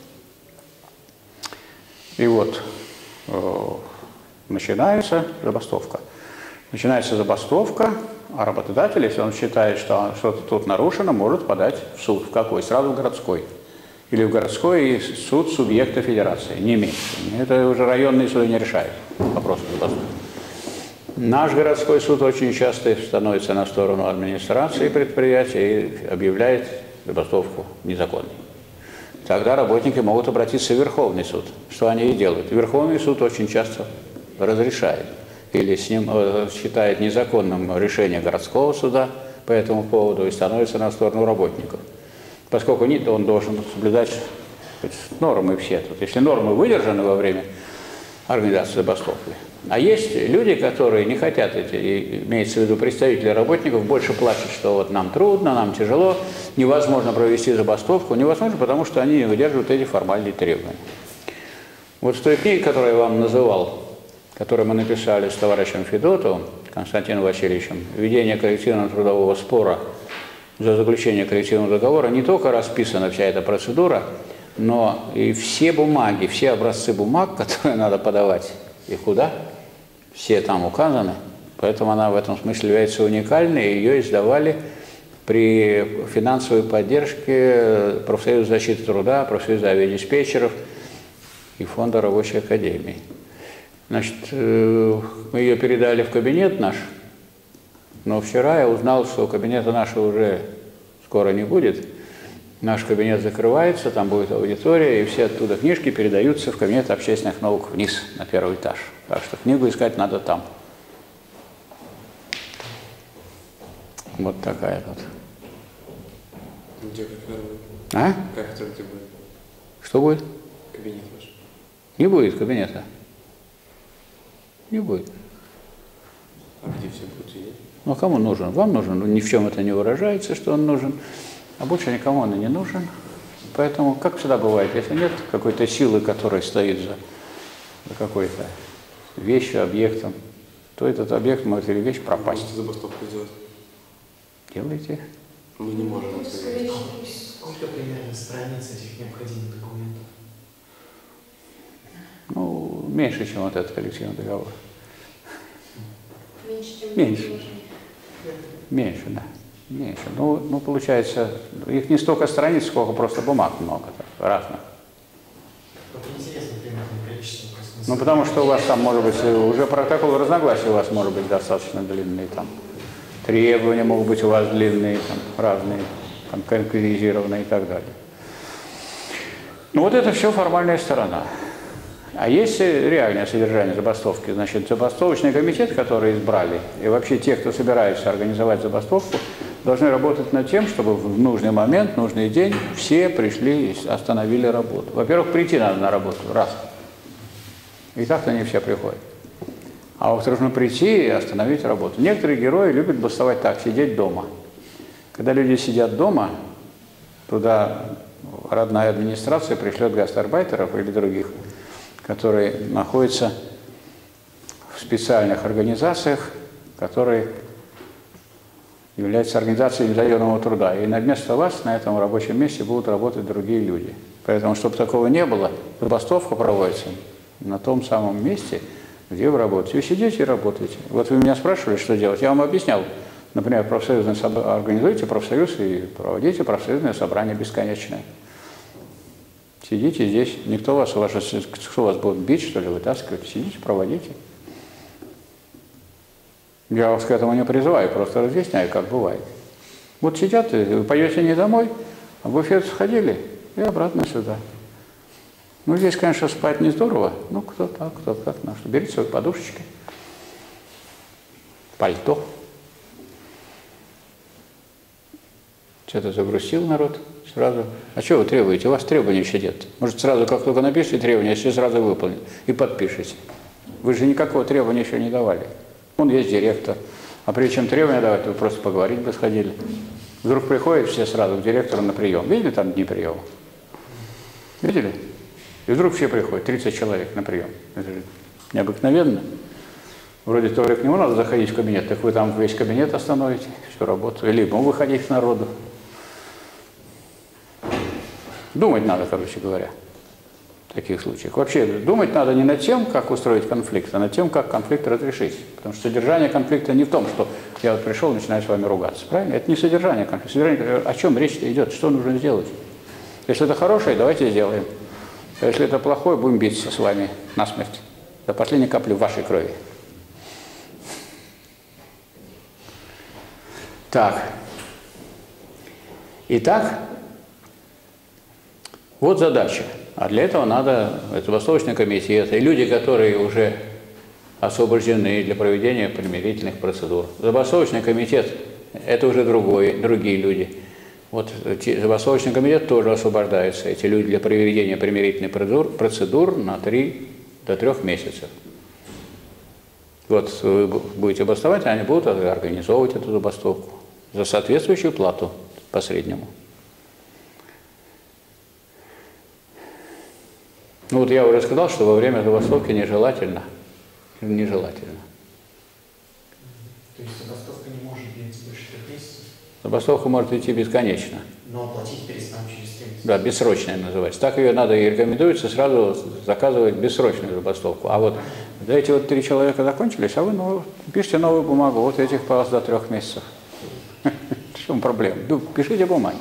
начинается забастовка. Начинается забастовка, а работодатель, если он считает, что что-то тут нарушено, может подать в суд. В какой? Сразу в городской. Или в городской суд субъекта федерации, не меньше. Это уже районные суды не решают вопрос забастовки. Наш городской суд очень часто становится на сторону администрации предприятия и объявляет забастовку незаконной. Тогда работники могут обратиться в Верховный суд, что они и делают. Верховный суд очень часто разрешает или с ним считает незаконным решение городского суда по этому поводу и становится на сторону работников. Поскольку он должен соблюдать нормы все тут. Если нормы выдержаны во время организации забастовки. А есть люди, которые не хотят, имеется в виду представители работников, больше плачут, что вот нам трудно, нам тяжело, невозможно провести забастовку. Невозможно, потому что они не выдерживают эти формальные требования. Вот в той книге, которую я вам называл, которую мы написали с товарищем Федотовым, Константином Васильевичем, «Введение коллективного трудового спора за заключение коллективного договора», не только расписана вся эта процедура, но и все бумаги, все образцы бумаг, которые надо подавать и куда, все там указаны. Поэтому она в этом смысле является уникальной, и ее издавали при финансовой поддержке Профсоюза защиты труда, Профсоюза авиадиспетчеров и Фонда рабочей академии. Значит, мы ее передали в кабинет наш, но вчера я узнал, что кабинета нашего уже скоро не будет. Наш кабинет закрывается, там будет аудитория, и все оттуда книжки передаются в кабинет общественных наук вниз, на первый этаж. Так что книгу искать надо там. Вот такая вот. Где кафедра будет? А? Кафедра где будет? Что будет? Кабинет ваш. Не будет кабинета. Не будет. А где все будут сидеть? Ну, кому нужен? Вам нужен. Ну, ни в чем это не выражается, что он нужен. А больше никому он и не нужен. Поэтому, как всегда бывает, если нет какой-то силы, которая стоит за какой-то вещью, объектом, то этот объект может или вещь пропасть. Можете забастовку сделать? Делайте. Мы не можем это сделать. Сколько примерно страниц этих необходимых документов? Ну, меньше, чем вот этот коллективный договор. Меньше, чем Меньше. Меньше, да. Меньше. Ну, получается, их не столько страниц, сколько просто бумаг много, так, разных. Вот интересно примерно количество. Ну, потому что у вас там, может быть, уже протокол разногласий у вас может быть достаточно длинный, там, требования могут быть у вас длинные, там, разные, там, конкретизированные и так далее. Ну, вот это все формальная сторона. А есть реальное содержание забастовки. Значит, забастовочный комитет, который избрали, и вообще те, кто собирается организовать забастовку, должны работать над тем, чтобы в нужный момент, в нужный день все пришли и остановили работу. Во-первых, прийти надо на работу, раз. И так-то не все приходят. А во-вторых, нужно прийти и остановить работу. Некоторые герои любят бастовать так, сидеть дома. Когда люди сидят дома, туда родная администрация пришлет гастарбайтеров или других, которые находятся в специальных организациях, которые являются организацией незаемного труда. И вместо вас на этом рабочем месте будут работать другие люди. Поэтому, чтобы такого не было, забастовка проводится на том самом месте, где вы работаете. Вы сидите и работаете. Вот вы меня спрашивали, что делать. Я вам объяснял. Например, организуйте профсоюз и проводите профсоюзное собрание бесконечное. Сидите здесь, никто вас, кто вас будет бить, что ли, вытаскивать, сидите, проводите. Я вас к этому не призываю, просто разъясняю, как бывает. Вот сидят, вы пойдете не домой, а в буфет сходили и обратно сюда. Ну, здесь, конечно, спать не здорово, ну, кто так, кто как, на что. Берите свои подушечки, пальто. Что-то загрустил народ сразу. А что вы требуете? У вас требований еще нет. Может, сразу, как только напишите требования, все сразу выполнят и подпишите. Вы же никакого требования еще не давали. Он есть директор. А прежде чем требования давать, вы просто поговорить бы сходили. Вдруг приходят все сразу к директору на прием. Видели там дни приема? Видели? И вдруг все приходят, 30 человек на прием. Это же необыкновенно. Вроде только к нему надо заходить в кабинет, так вы там весь кабинет остановите, всю работу. Или ему выходить к народу. Думать надо, короче говоря, в таких случаях. Вообще думать надо не над тем, как устроить конфликт, а над тем, как конфликт разрешить. Потому что содержание конфликта не в том, что я вот пришел и начинаю с вами ругаться. Правильно? Это не содержание конфликта. Содержание, о чем речь-то идет? Что нужно сделать? Если это хорошее, давайте сделаем. А если это плохое, будем биться с вами насмерть. До последней капли вашей крови. Так. Итак, вот задача. А для этого надо забастовочный комитет и люди, которые уже освобождены для проведения примирительных процедур. Забастовочный комитет – это уже другие люди. Вот забастовочный комитет тоже освобождается. Эти люди для проведения примирительных процедур на 3 до 3 месяцев. Вот вы будете бастовать, они будут организовывать эту забастовку за соответствующую плату посреднему. Ну вот я уже сказал, что во время забастовки нежелательно. Нежелательно. То есть забастовка не может длиться больше 3 месяцев? Забастовка может идти бесконечно. Но оплатить перестанут через 3 месяца. Да, бессрочная называется. Так ее надо и рекомендуется сразу заказывать бессрочную забастовку. А вот эти вот 3 человека закончились, а вы пишите новую бумагу, вот этих пас до 3 месяцев. В чем проблема? Пишите бумаги.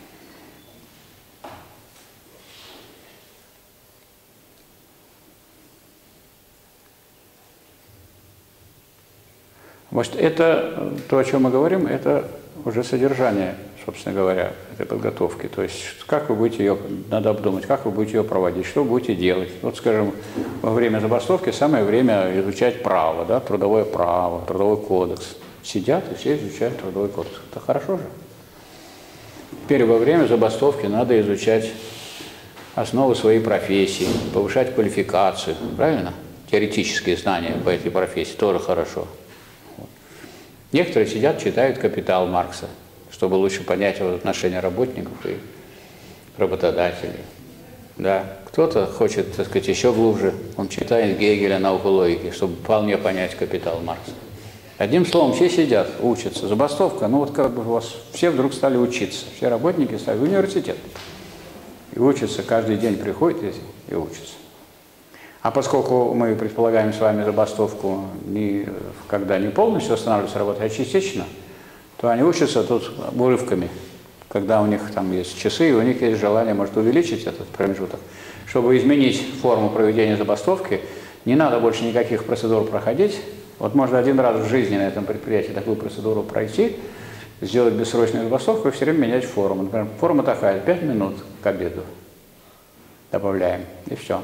Может, это, то, о чем мы говорим, это уже содержание, собственно говоря, этой подготовки. То есть, как вы будете ее, надо обдумать, как вы будете ее проводить, что вы будете делать. Вот, скажем, во время забастовки самое время изучать право, да, трудовое право, трудовой кодекс. Сидят и все изучают трудовой кодекс. Это хорошо же. Теперь во время забастовки надо изучать основы своей профессии, повышать квалификацию, правильно? Теоретические знания по этой профессии тоже хорошо. Некоторые сидят, читают «Капитал» Маркса, чтобы лучше понять отношения работников и работодателей. Да. Кто-то хочет, так сказать, еще глубже, он читает Гегеля «Науку логики», чтобы вполне понять «Капитал» Маркса. Одним словом, все сидят, учатся. Забастовка, ну вот как бы у вас все вдруг стали учиться, все работники стали в университет. И учатся, каждый день приходят и учатся. А поскольку мы предполагаем с вами забастовку, когда не полностью останавливается работа, а частично, то они учатся тут урывками, когда у них там есть часы, и у них есть желание, может, увеличить этот промежуток. Чтобы изменить форму проведения забастовки, не надо больше никаких процедур проходить. Вот можно один раз в жизни на этом предприятии такую процедуру пройти, сделать бессрочную забастовку и все время менять форму. Например, форма такая, 5 минут к обеду добавляем, и все.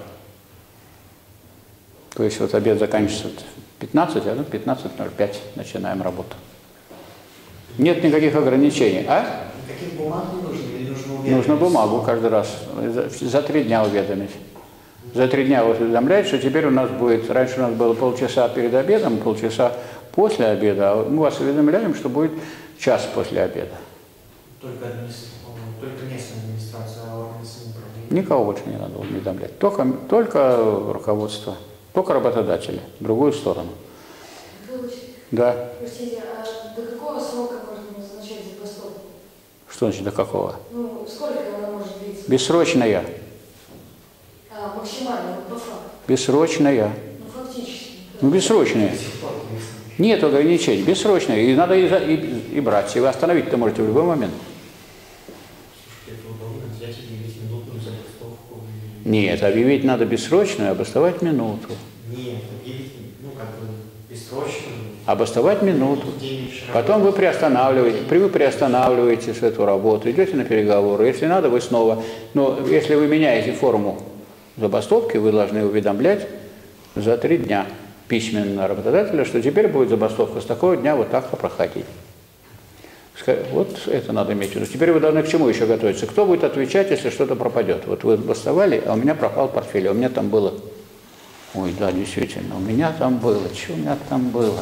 То есть вот обед заканчивается в 15, а 15:05 начинаем работу. Нет никаких ограничений. А? Никаких бумаг не нужно? Или нужно уведомить? Нужно бумагу каждый раз. За 3 дня уведомить. За 3 дня уведомлять, что теперь у нас будет, раньше у нас было полчаса перед обедом, полчаса после обеда, а мы вас уведомляем, что будет час после обеда. Только местная администрация, а органы самоуправления? Никого больше не надо уведомлять. Только руководство. Только работодатели, в другую сторону. Да. Простите, а до какого срока можно назначать забастовку? Что значит до какого? Ну, сколько она может длиться? Бессрочная. А, максимально, по факту? Бессрочная. Ну, фактически. Ну, бессрочная. Нет ограничений, бессрочная. И надо и брать. И вы остановить-то можете в любой момент. Нет, объявить надо бессрочную, а бастовать минуту. Нет, объявить, бессрочную. А бастовать минуту. Потом вы приостанавливаете эту работу, идете на переговоры. Если надо, вы снова. Но если вы меняете форму забастовки, вы должны уведомлять за 3 дня. письменно на работодателя, что теперь будет забастовка с такого дня вот так проходить. Вот это надо иметь в виду. Теперь вы должны к чему еще готовиться? Кто будет отвечать, если что-то пропадет? Вот вы бастовали, а у меня пропал портфель, а у меня там было... Ой, да, действительно, у меня там было. Что у меня там было?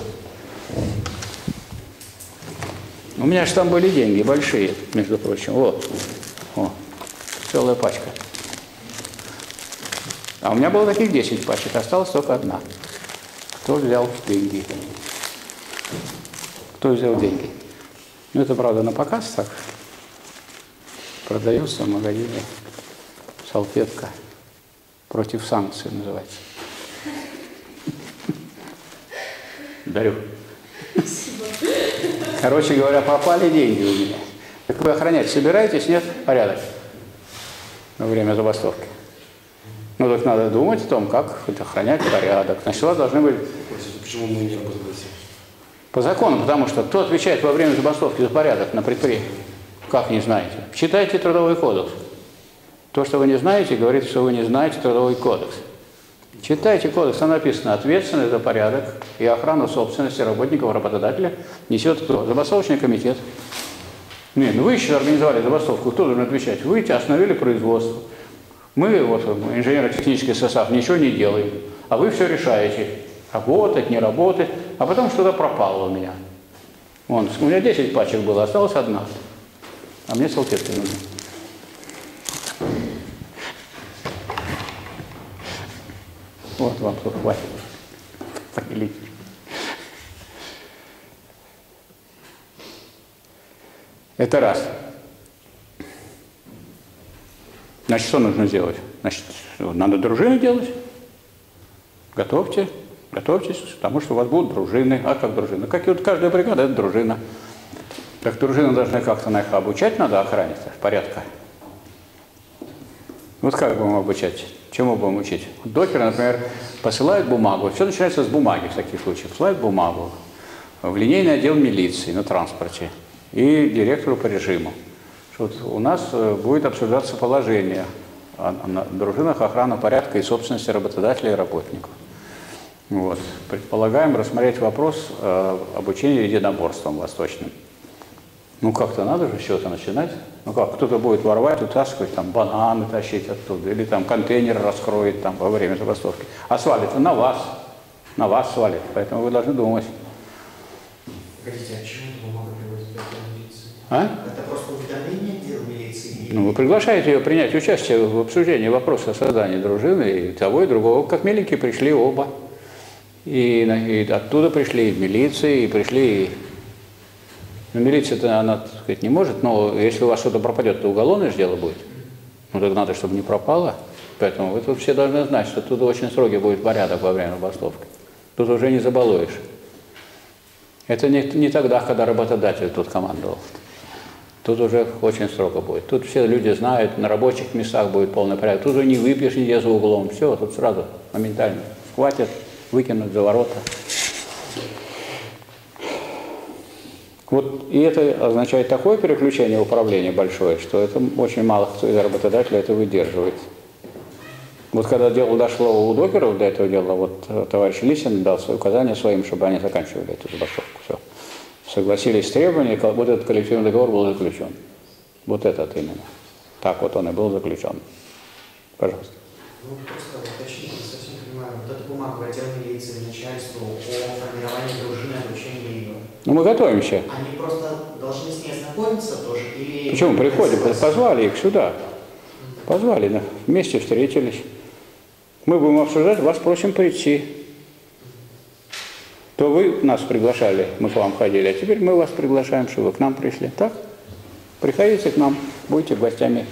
У меня же там были деньги большие, между прочим. Вот. О, целая пачка. А у меня было таких 10 пачек, осталась только одна. Кто взял деньги? Кто взял деньги? Ну, это, правда, на показ так. Продается в магазине салфетка против санкций называется. Дарю. Короче говоря, пропали деньги у меня. Так вы охранять собираетесь? Нет? Порядок. Во время забастовки. Ну, так надо думать о том, как охранять порядок. Сначала должны быть... Почему мы не работаем? По закону, потому что кто отвечает во время забастовки за порядок на предприятии? Как не знаете? Читайте Трудовой кодекс. То, что вы не знаете, говорит, что вы не знаете Трудовой кодекс. Читайте кодекс, там написано: ответственность за порядок и охрану собственности работников работодателя несет кто? Забастовочный комитет. Нет, ну вы еще организовали забастовку, кто должен отвечать? Вы остановили производство. Мы, вот, инженерно-технический состав, ничего не делаем, а вы все решаете. Работать, не работать, а потом что-то пропало у меня. Вон, у меня 10 пачек было, осталась одна. А мне салфетки нужны. Вот вам тут хватит. Поделите. Это раз. Значит, что нужно сделать? Значит, надо дружины делать. Готовьтесь, потому что у вас будут дружины. А как дружины? Как и вот каждая бригада – это дружина. Так дружины должны как-то на их обучать, надо охране порядка. Вот как будем обучать? Чему будем учить? Докеры, например, посылают бумагу. Все начинается с бумаги в таких случаях. Посылают бумагу в линейный отдел милиции на транспорте и директору по режиму. Вот у нас будет обсуждаться положение о дружинах охраны порядка и собственности работодателей и работников. Вот. Предполагаем рассмотреть вопрос обучения единоборствам восточным. Ну как-то надо же с чего-то начинать. Ну как, кто-то будет воровать, утаскивать, там, бананы тащить оттуда, или там контейнер раскроет там, во время забастовки. А свалит на вас свалит, поэтому вы должны думать. Погодите, а чему эта бумага приводит в отдел милиции? А? Это просто уведомление отдела милиции? Ну, вы приглашаете ее принять участие в обсуждении вопроса о создании дружины, и того, и другого. Как миленькие пришли оба. И оттуда пришли, и в милиции, и пришли... Ну, милиция-то, она, так сказать, не может, но если у вас что-то пропадет, то уголовное же дело будет. Ну, так надо, чтобы не пропало. Поэтому вы тут все должны знать, что тут очень строгий будет порядок во время забастовки. Тут уже не забалуешь. Это не тогда, когда работодатель тут командовал. Тут уже очень строго будет. Тут все люди знают, на рабочих местах будет полный порядок. Тут уже не выпьешь нигде за углом. Все, тут сразу, моментально схватят, выкинут за ворота. Вот, и это означает такое переключение управления большое, что это очень мало кто из работодателя это выдерживает. Вот когда дело дошло у докеров до этого дела, вот товарищ Лисин дал свои указания своим, чтобы они заканчивали эту забастовку. Все. Согласились с требованиями, вот этот коллективный договор был заключен. Вот этот именно. Так вот он и был заключен. Пожалуйста. Ну, просто уточните, не совсем понимаю. Вот эту бумагу в отдел милиции, начальству о формировании дружины, обучении ее. Ну, мы готовимся. Они просто должны с ней ознакомиться тоже? Или... Почему? Приходим, позвали их сюда. Позвали, да. Вместе встретились. Мы будем обсуждать, вас просим прийти. То вы нас приглашали, мы к вам ходили, а теперь мы вас приглашаем, чтобы вы к нам пришли. Так? Приходите к нам, будете гостями.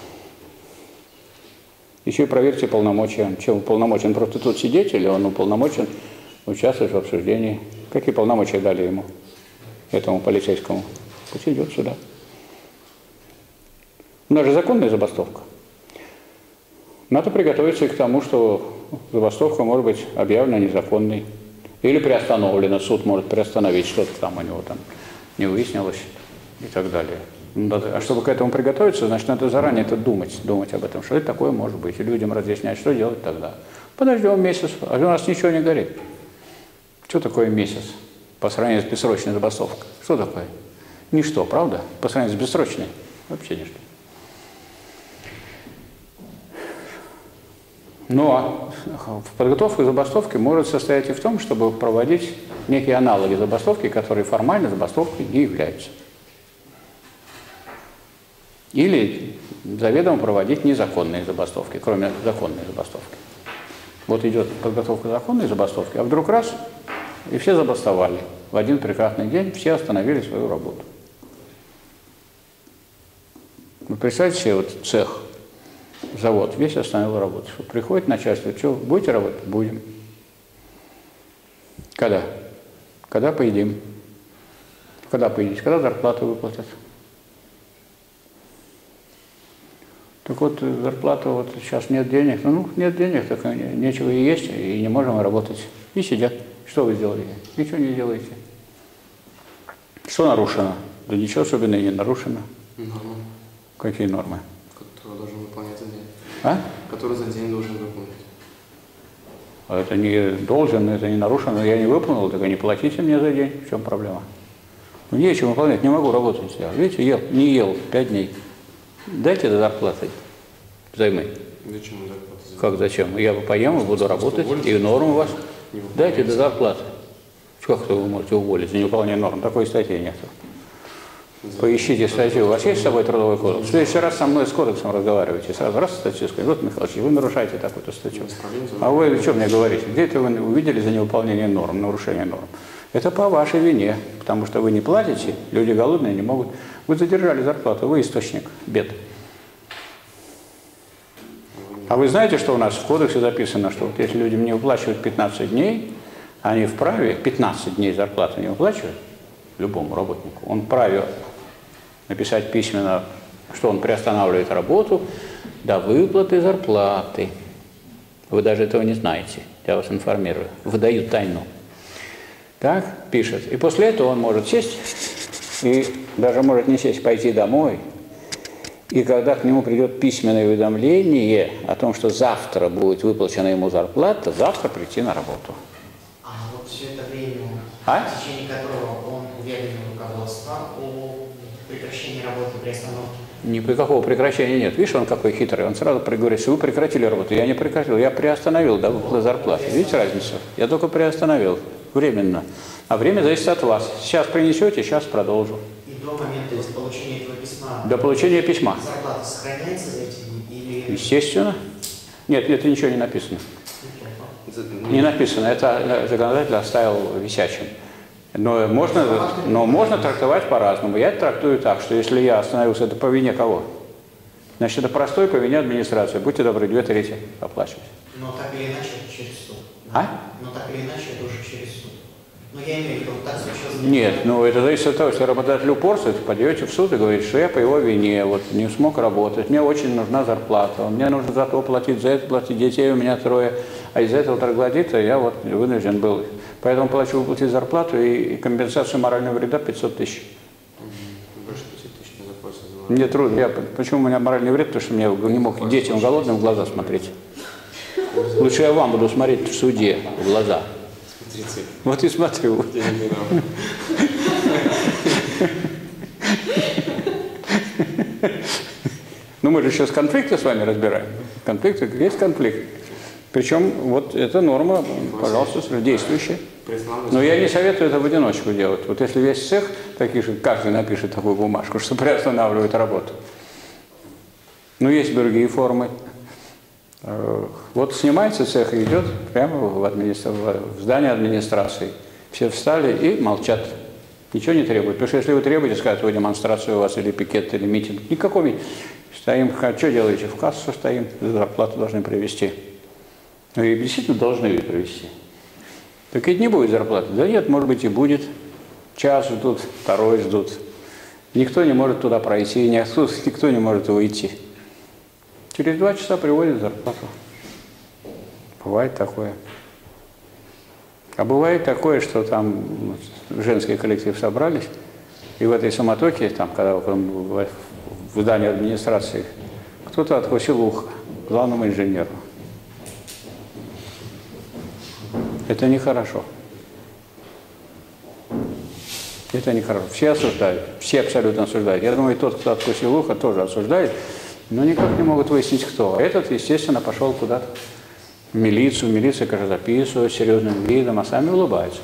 Еще и проверьте полномочия. Чем уполномочен? Просто тут сидеть или он уполномочен участвовать в обсуждении? Какие полномочия дали ему, этому полицейскому? Пусть идет сюда. У нас же законная забастовка. Надо приготовиться и к тому, что забастовка может быть объявлена незаконной. Или приостановлена, суд может приостановить, что-то там у него там не выяснилось и так далее. А чтобы к этому приготовиться, значит, надо заранее это думать об этом, что это такое может быть, и людям разъяснять, что делать тогда. Подождем месяц, а у нас ничего не горит. Что такое месяц по сравнению с бессрочной забастовкой? Что такое? Ничто, правда? По сравнению с бессрочной? Вообще ничто. Но подготовка к забастовке может состоять и в том, чтобы проводить некие аналоги забастовки, которые формально забастовкой не являются. Или заведомо проводить незаконные забастовки, кроме законной забастовки. Вот идет подготовка законной забастовки, а вдруг раз, и все забастовали. В один прекрасный день все остановили свою работу. Вы представьте себе, вот цех, завод, весь остановил работу. Приходит начальство, что, будете работать? Будем. Когда? Когда поедим? Когда поедите? Когда зарплату выплатят? Так вот, зарплата, вот сейчас нет денег. Ну, нет денег, так нечего и есть, и не можем работать. И сидят. Что вы сделаете? Ничего не делаете. Что нарушено? Да ничего особенного не нарушено. Нормы. Какие нормы? Которые должен выполнять за день. А? Который за день должен выполнить. А это не должен, это не нарушено. Я не выполнил, так и не платите мне за день. В чем проблема? Ну, нечем выполнять, не могу работать. Я, видите, не ел 5 дней. Дайте до зарплаты взаймы. Зачем зарплата? Как зачем? Я поем и буду работать, и норм у вас. Дайте до зарплаты. Как вы можете уволить за невыполнение норм? Такой статьи нет. Поищите статью. У вас есть с собой трудовой кодекс? В следующий раз со мной с кодексом разговариваете. Сразу раз статью скажете: вот, Михаил Ильич, вы нарушаете такую-то статью. А вы что мне говорите? Где это вы увидели за невыполнение норм, нарушение норм? Это по вашей вине, потому что вы не платите, люди голодные не могут. Вы задержали зарплату, вы источник бед. А вы знаете, что у нас в кодексе записано, что вот если людям не выплачивают 15 дней, они вправе 15 дней зарплаты не выплачивают любому работнику, он вправе написать письменно, что он приостанавливает работу до выплаты зарплаты. Вы даже этого не знаете, я вас информирую. Выдают тайну. Так, пишет. И после этого он может сесть, и даже может не сесть, пойти домой. И когда к нему придет письменное уведомление о том, что завтра будет выплачена ему зарплата, завтра прийти на работу. А вот все это время, в течение которого он уведомил руководство о прекращении работы, приостановке? Никакого прекращения нет. Видишь, он какой хитрый. Он сразу говорит, что вы прекратили работу. Я не прекратил, я приостановил до выплаты зарплаты. Видите разницу? Я только приостановил. Временно. А время зависит от вас. Сейчас принесете, сейчас продолжу. И до момента получения этого письма? До получения письма. Зарплата сохраняется за эти дни? Или... Естественно. Нет, это ничего не написано. Не написано. Это законодатель оставил висячим. Но можно трактовать по-разному. Я это трактую так, что если я остановился, это по вине кого? Значит, это простой по вине администрации. Будьте добры, 2/3 оплачивать. Но так или иначе это через суд. А? Но так или иначе это уже через суд. Но я имею в виду, так сейчас... Нет, ну это зависит от того, если работодатель упорствует, пойдете в суд и говорите, что я по его вине вот, не смог работать, мне очень нужна зарплата, мне нужно за то платить, за это платить, детей у меня 3, а из-за этого троглодита я вот вынужден был. Поэтому плачу выплатить зарплату и компенсацию морального вреда 500 тысяч. Больше 5 тысяч не заплатят. Мне трудно. Почему у меня моральный вред? Потому что мне не мог детям голодным в глаза смотреть. Лучше я вам буду смотреть в суде в глаза. Смотрите. Вот и смотрю. Ну мы же сейчас конфликты с вами разбираем. Конфликты, есть конфликт. Причем вот эта норма, пожалуйста, действующая. Но я не советую это в одиночку делать. Вот если весь цех, такие же, каждый напишет такую бумажку, что приостанавливает работу. Но есть другие формы. Вот снимается цех и идет прямо в здание администрации. Все встали и молчат. Ничего не требуют. Потому что если вы требуете, скажут, вы демонстрацию у вас, или пикет, или митинг, никакого. Стоим, что делаете? В кассу стоим, зарплату должны привезти. Ну и действительно должны ее привезти. Так ведь не будет зарплаты. Да нет, может быть и будет. Час ждут, 2 ждут. Никто не может туда пройти, никто не может выйти. Через 2 часа приводят зарплату. Бывает такое. А бывает такое, что там женский коллектив собрались, и в этой суматохе, там, когда в здании администрации, кто-то откусил ухо главному инженеру. Это нехорошо. Это нехорошо. Все осуждают, все абсолютно осуждают. Я думаю, тот, кто откусил ухо, тоже осуждает, но никак не могут выяснить, кто. А этот, естественно, пошел куда-то в милицию. Милиция, конечно, записывает серьезным видом, а сами улыбаются.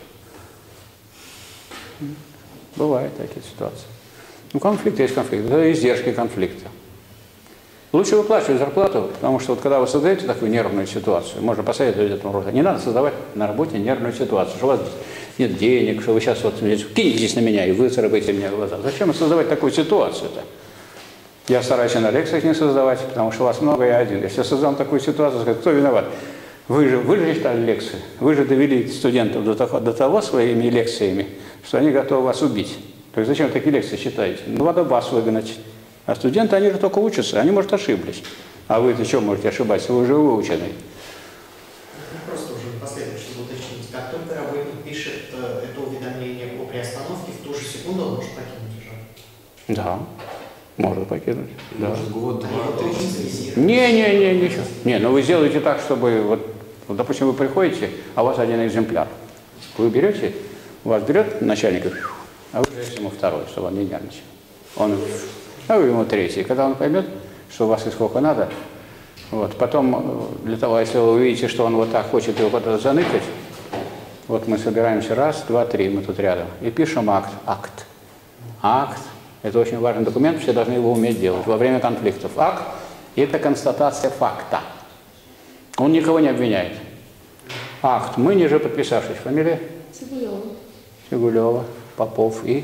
Бывают такие ситуации. Ну, конфликт есть конфликт. Это издержки конфликта. Лучше выплачивать зарплату, потому что вот когда вы создаете такую нервную ситуацию, можно посоветовать этому роду, не надо создавать на работе нервную ситуацию, что у вас нет денег, что вы сейчас вот кинетесь на меня и выцарапаете мне глаза. Зачем создавать такую ситуацию-то? Я стараюсь и на лекциях не создавать, потому что вас много, я один. Если я создам такую ситуацию, скажу, кто виноват? Вы же читали лекции, вы же довели студентов до того своими лекциями, что они готовы вас убить. То есть зачем такие лекции читаете? Ну, надо вас выгнать. А студенты, они же только учатся, они, может, ошиблись. А вы-то что можете ошибаться? Вы уже выучены. Просто уже напоследок, чтобы уточнить. Как только работник пишет это уведомление о приостановке, в ту же секунду он может покинуть уже. Да, может покинуть. Да. Может, год, два, А три, его должен четыре. завизировать. Ничего. Не, ну вы сделаете так, чтобы, вот, допустим, вы приходите, а у вас один экземпляр. Вы берете, вас берет начальник, а вы даете ему второй, чтобы он не нервничал. А вы ему третий. Когда он поймет, что у вас и сколько надо, вот, потом, для того, если вы увидите, что он вот так хочет его куда-то заныкать, вот мы собираемся, раз, два, три, мы тут рядом, и пишем акт. Акт. Это очень важный документ, все должны его уметь делать во время конфликтов. Акт – это констатация факта. Он никого не обвиняет. Акт. Мы, ниже подписавшись. Фамилия? Цигулева. Цигулева, Попов и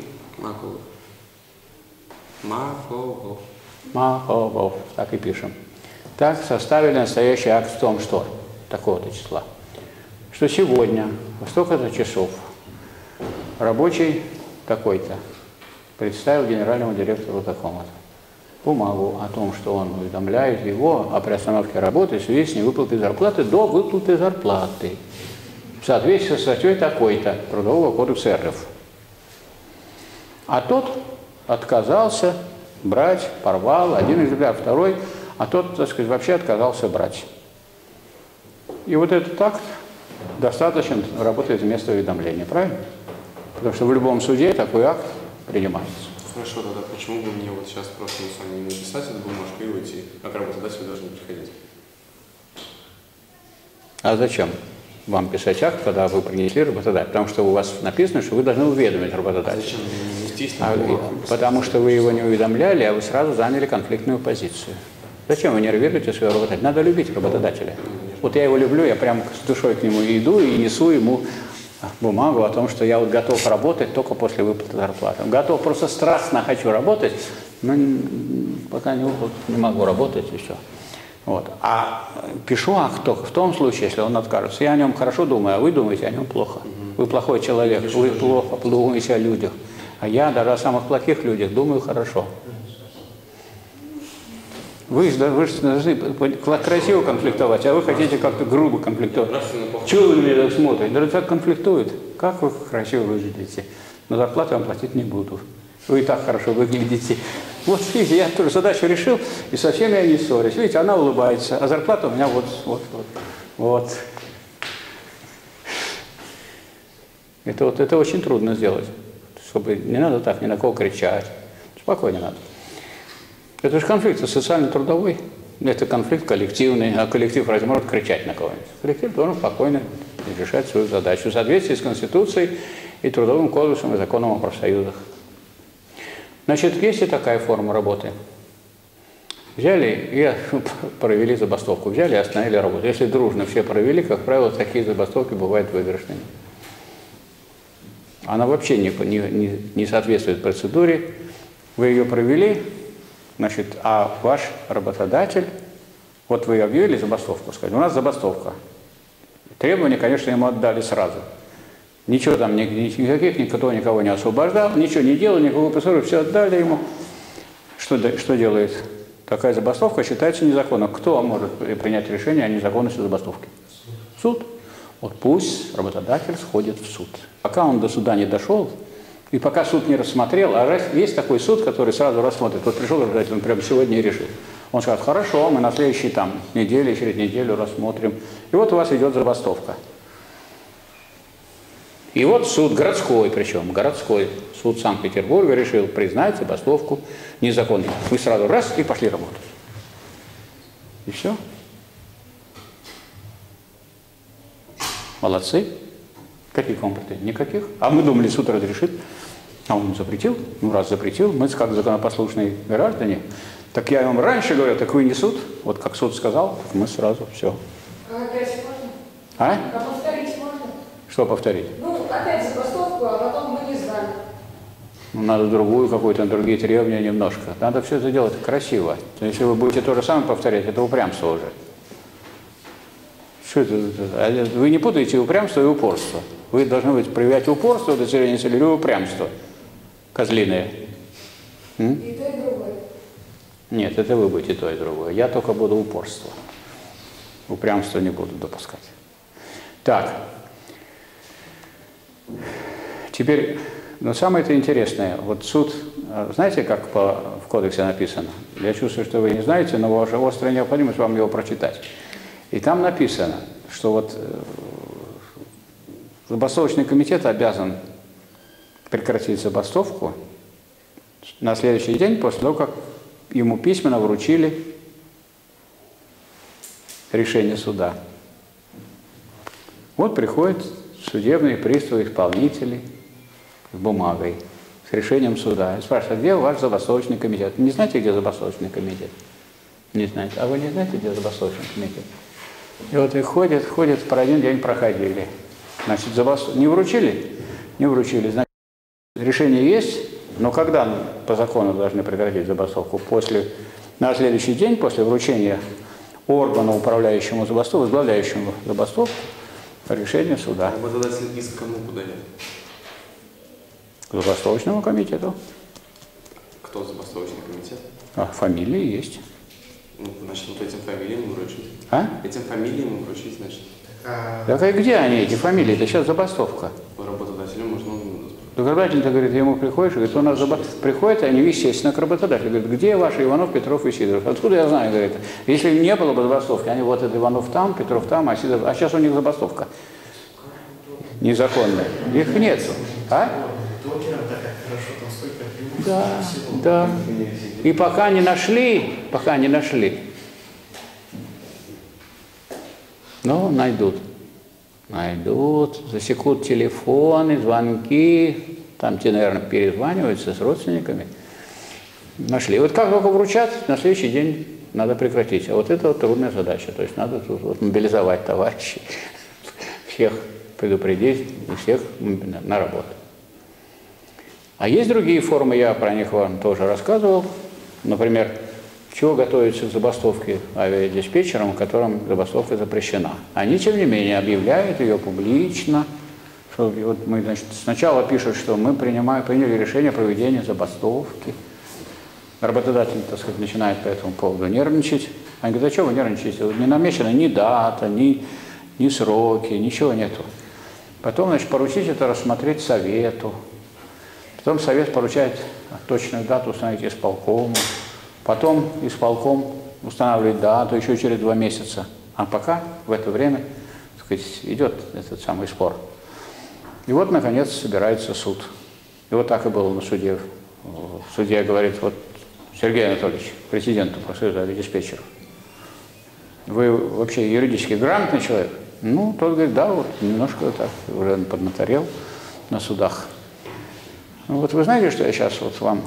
Маховов. Так и пишем. Так составили настоящий акт в том, что такого-то числа. Что сегодня, во столько-то часов, рабочий такой-то представил генеральному директору такому-то бумагу о том, что он уведомляет его о приостановке работы в связи с невыплатой зарплаты до выплаты зарплаты в соответствии со статьей такой-то Трудового кодекса РФ. А тот отказался брать, порвал, один экземпляр, второй, а тот, так сказать, вообще отказался брать. И вот этот акт достаточно работает вместо уведомления, правильно? Потому что в любом суде такой акт принимается. Хорошо, тогда почему бы мне вот сейчас просто с вами не написать эту бумажку и уйти, а к работодателю даже не приходить? А зачем вам писать акт, когда вы принесли работодателя? Потому что у вас написано, что вы должны уведомить работодателя. Зачем мне нестись на бумагу? Потому что вы его не уведомляли, а вы сразу заняли конфликтную позицию. Зачем вы нервируете своего работодателя? Надо любить работодателя. Вот я его люблю, я прям с душой к нему иду и несу ему бумагу о том, что я вот готов работать только после выплаты зарплаты. Готов, просто страстно хочу работать, но пока не могу работать и все. Вот. А пишу акт только в том случае, если он откажется. Я о нем хорошо думаю, а вы думаете о нем плохо. Вы плохой человек, вы плохо думаете о людях. А я даже о самых плохих людях думаю хорошо. Вы же должны красиво конфликтовать, а вы хотите как-то грубо конфликтовать. Чего вы на меня так смотрите? Да так конфликтуют. Как вы красиво выглядите? Но зарплату вам платить не буду. Вы и так хорошо выглядите. Вот видите, я тоже задачу решил, и со всеми я не ссорюсь. Видите, она улыбается, а зарплата у меня вот. Это очень трудно сделать. Чтобы не надо так ни на кого кричать. Спокойно надо. Это же конфликт социально-трудовой, это конфликт коллективный, а коллектив разве может кричать на кого-нибудь? Коллектив должен спокойно решать свою задачу в соответствии с Конституцией и Трудовым кодексом и законом о профсоюзах. Значит, есть и такая форма работы. Взяли и провели забастовку, взяли и остановили работу. Если дружно все провели, как правило, такие забастовки бывают выигрышными. Она вообще не соответствует процедуре, вы ее провели. Значит, а ваш работодатель, вот вы объявили забастовку, сказали, у нас забастовка. Требования, конечно, ему отдали сразу. Ничего там, никаких, никого не освобождал, ничего не делал, никакого процедуры, все отдали ему. Что делает? Такая забастовка считается незаконной. Кто может принять решение о незаконности забастовки? Суд. Вот пусть работодатель сходит в суд. Пока он до суда не дошел, и пока суд не рассмотрел, а есть такой суд, который сразу рассмотрит. Вот пришел работодатель, он прямо сегодня и решил. Он скажет, хорошо, мы на следующей неделе, через неделю рассмотрим. И вот у вас идет забастовка. И вот суд городской, причем городской суд Санкт-Петербурга решил признать забастовку незаконной. Мы сразу раз и пошли работать. И все. Молодцы. Каких вам претензий? Никаких. А мы думали, суд разрешит. А он запретил. Ну, раз запретил, мы как законопослушные граждане. Так я вам раньше говорю, так вы не суд. Вот как суд сказал, мы сразу все. А опять можно? А? А повторить можно? Что повторить? Ну, опять забастовку, а потом мы не сдали. Ну, надо другую какую-то, другие требования немножко. Надо все это делать красиво. Если вы будете то же самое повторять, это упрямство уже. Что это? Вы не путаете упрямство и упорство. Вы должны быть проявлять упорство, достижение цели, или упрямство козлиное. И то, и другое. Нет, это вы будете то и другое. Я только буду упорство. Упрямство не буду допускать. Так. Теперь, но самое-то интересное, вот суд, знаете, как в кодексе написано? Я чувствую, что вы не знаете, но ваша острая необходимость вам его прочитать. И там написано, что вот забастовочный комитет обязан прекратить забастовку на следующий день после того, как ему письменно вручили решение суда. Вот приходят судебные приставы, исполнители с бумагой, с решением суда. И спрашивают, а где ваш забастовочный комитет? Не знаете, где забастовочный комитет? Не знаете. А вы не знаете, где забастовочный комитет? И вот и ходят, про один день проходили. Значит, не вручили? Не вручили. Значит, решение есть, но когда по закону должны прекратить забастовку? На следующий день, после вручения органу, управляющему забастовку, возглавляющему забастовку, решение суда. Работодатель иск кому подает? К забастовочному комитету. Кто забастовочный комитет? А, фамилии есть. Ну, значит, вот этим фамилиям вручить. А? Этим фамилиям вручить, значит. Так и где они, эти фамилии? Это сейчас забастовка. Работодателю можно... Работодатель-то говорит, ему приходишь, говорит, у нас приходят, они, естественно, к работодателю. Говорит, где ваши Иванов, Петров и Сидоров? Откуда я знаю, говорит, если не было бы забастовки, они вот это Иванов там, Петров там, а Сидоров, а сейчас у них забастовка. Незаконная. Их нету. А? Да, да. И пока не нашли, но найдут. Засекут телефоны, звонки, там те, наверное, перезваниваются с родственниками. Нашли. Вот как только вручат, на следующий день надо прекратить. А вот это вот трудная задача. То есть надо тут вот мобилизовать товарищей, всех предупредить и всех на работу. А есть другие формы, я про них вам тоже рассказывал. Например, чего готовятся к забастовке авиадиспетчерам, которым забастовка запрещена. Они, тем не менее, объявляют ее публично. Что, вот мы, значит, сначала пишут, что мы приняли решение о проведении забастовки. Работодатель, так сказать, начинает по этому поводу нервничать. Они говорят, а что вы нервничаете? Не намечена ни дата, ни сроки, ничего нету. Потом, значит, поручить это рассмотреть совету. Потом совет поручает точную дату установить исполкому. Потом исполком устанавливает дату еще через 2 месяца. А пока в это время, так сказать, идет этот самый спор. И вот, наконец, собирается суд. И вот так и было на суде. Судья говорит, вот, Сергей Анатольевич, президенту профсоюза авиадиспетчеров, вы вообще юридически грамотный человек? Ну, тот говорит, да, вот немножко так, уже поднаторел на судах. Ну, вот вы знаете, что я сейчас вот вам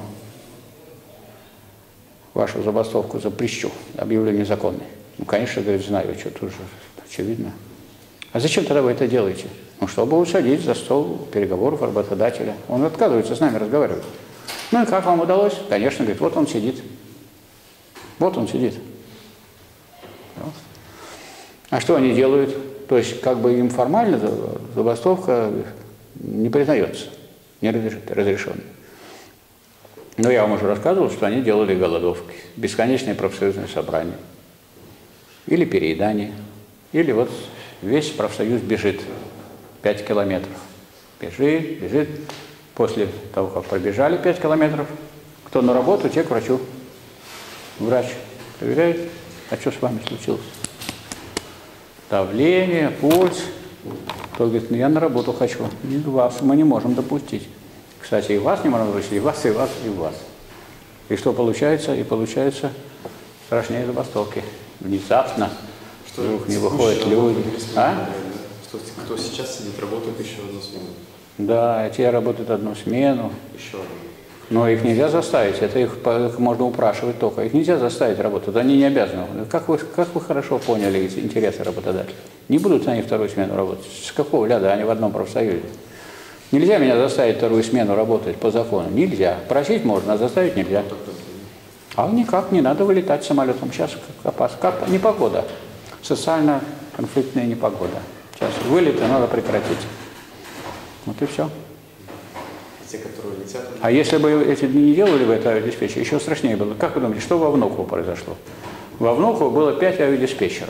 вашу забастовку запрещу, объявлю незаконной? Ну, конечно, говорит, знаю, что тут же очевидно. А зачем тогда вы это делаете? Ну, чтобы усадить за стол переговоров работодателя. Он отказывается с нами разговаривать. Ну и как вам удалось? Конечно, говорит, вот он сидит. Вот он сидит. Вот. А что они делают? То есть, как бы им формально забастовка не признается, не разрешена. Но я вам уже рассказывал, что они делали голодовки, бесконечные профсоюзные собрания. Или переедание. Или вот весь профсоюз бежит 5 километров. Бежит. После того, как пробежали 5 километров, кто на работу, те к врачу. Врач проверяет, а что с вами случилось? Давление, пульс. Тот говорит, ну я на работу хочу. И вас мы не можем допустить. Кстати, и вас не можем допустить, и вас, и вас, и вас. И что получается? И получается страшнее забастовки. Внезапно вдруг не выходят люди. А? Что кто сейчас сидит, работает еще одну смену. Да, те работают одну смену. Еще одну. Но их нельзя заставить, это их можно упрашивать только. Их нельзя заставить работать, они не обязаны. Как вы хорошо поняли интересы работодателя? Не будут они вторую смену работать. С какого ляда они в одном профсоюзе? Нельзя меня заставить вторую смену работать по закону. Нельзя. Просить можно, а заставить нельзя. А никак, не надо вылетать самолетом. Сейчас как непогода. Социально-конфликтная непогода. Сейчас вылеты надо прекратить. Вот и все. Те, которые летят. А если бы эти дни не делали бы это авиадиспетчер, еще страшнее было. Как вы думаете, что во Внуково произошло? Во Внуково было 5 авиадиспетчеров.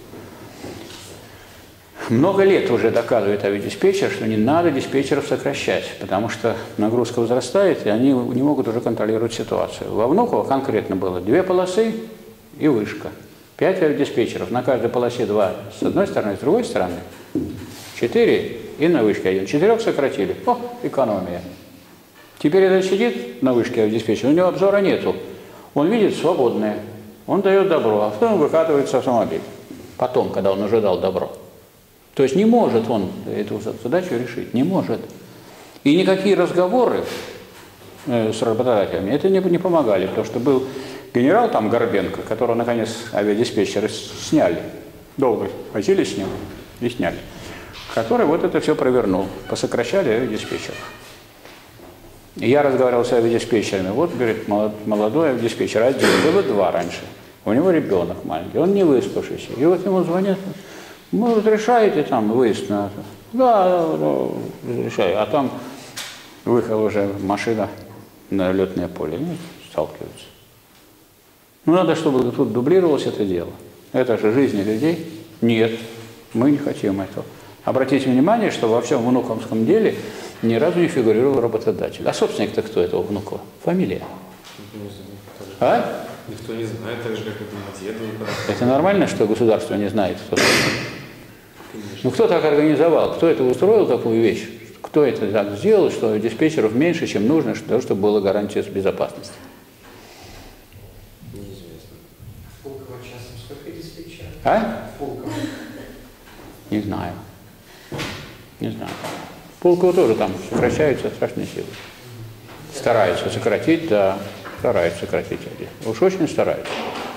Много лет уже доказывает авиадиспетчер, что не надо диспетчеров сокращать, потому что нагрузка возрастает, и они не могут уже контролировать ситуацию. Во Внуково конкретно было 2 полосы и вышка. 5 авиадиспетчеров, на каждой полосе 2 с одной стороны, с другой стороны. 4 и на вышке 1. 4 сократили. О, экономия. Теперь этот сидит на вышке авиадиспетчер, у него обзора нету. Он видит свободное, он дает добро, а потом выкатывается автомобиль. Потом, когда он уже дал добро. То есть не может он эту задачу решить, не может. И никакие разговоры с работодателями это не помогали, потому что был генерал там Горбенко, которого наконец авиадиспетчеры сняли. Долго возились с ним и сняли. Который вот это все провернул. Посокращали авиадиспетчеров. И я разговаривал с авиадиспетчерами. Вот, говорит, молодой авиадиспетчер, один, было 2 раньше. У него ребенок маленький, он не выспавшийся. И вот ему звонят, мы разрешаете там выезд на это? Да, разрешаю. А там выехала уже машина на летное поле. Ну, сталкиваются. Ну, надо, чтобы тут дублировалось это дело. Это же жизни людей. Нет, мы не хотим этого. Обратите внимание, что во всем внуковском деле ни разу не фигурировал работодатель. А собственник-то кто этого Внукова? Фамилия. А? Никто не знает, так же, как это деду. Это нормально, что государство не знает, кто это? Ну, кто так организовал? Кто это устроил, такую вещь? Кто это так сделал, что диспетчеров меньше, чем нужно, для того, чтобы была гарантия безопасности? Неизвестно. В Пулково часто сколько диспетчеров? А? В Пулково. Не знаю. Не знаю. Пулково тоже там сокращаются страшные силы. Стараются сократить, да, стараются сократить. Уж очень стараются.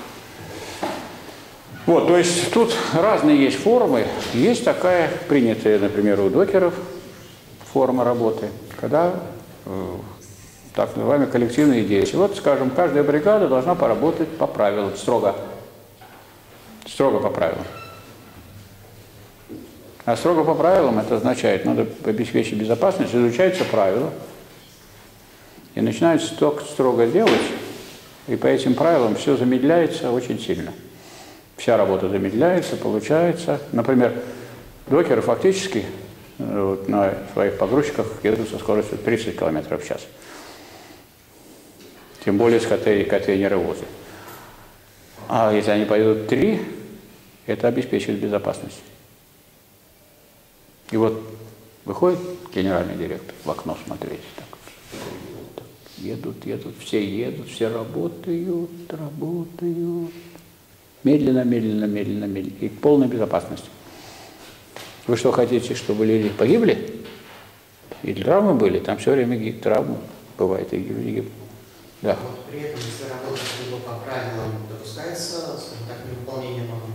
Вот, то есть тут разные есть формы. Есть такая принятая, например, у докеров форма работы, когда так называемые коллективные действия. Вот, скажем, каждая бригада должна поработать по правилам, строго по правилам. А строго по правилам это означает, надо обеспечить безопасность, изучаются правила, и начинают строго делать, и по этим правилам все замедляется очень сильно. Вся работа замедляется, получается. Например, докеры фактически вот, на своих погрузчиках едут со скоростью 30 км в час. Тем более с контейнеровозы. А если они пойдут 3, это обеспечивает безопасность. И вот выходит генеральный директор в окно смотреть. Так, едут, все работают. Медленно. И полная безопасность. Вы что хотите, чтобы люди погибли? Или травмы были? Там все время травмы бывает, и люди гибнут. Да. Вот при этом, если работать либо по правилам, допускается, скажем так, невыполнение норм?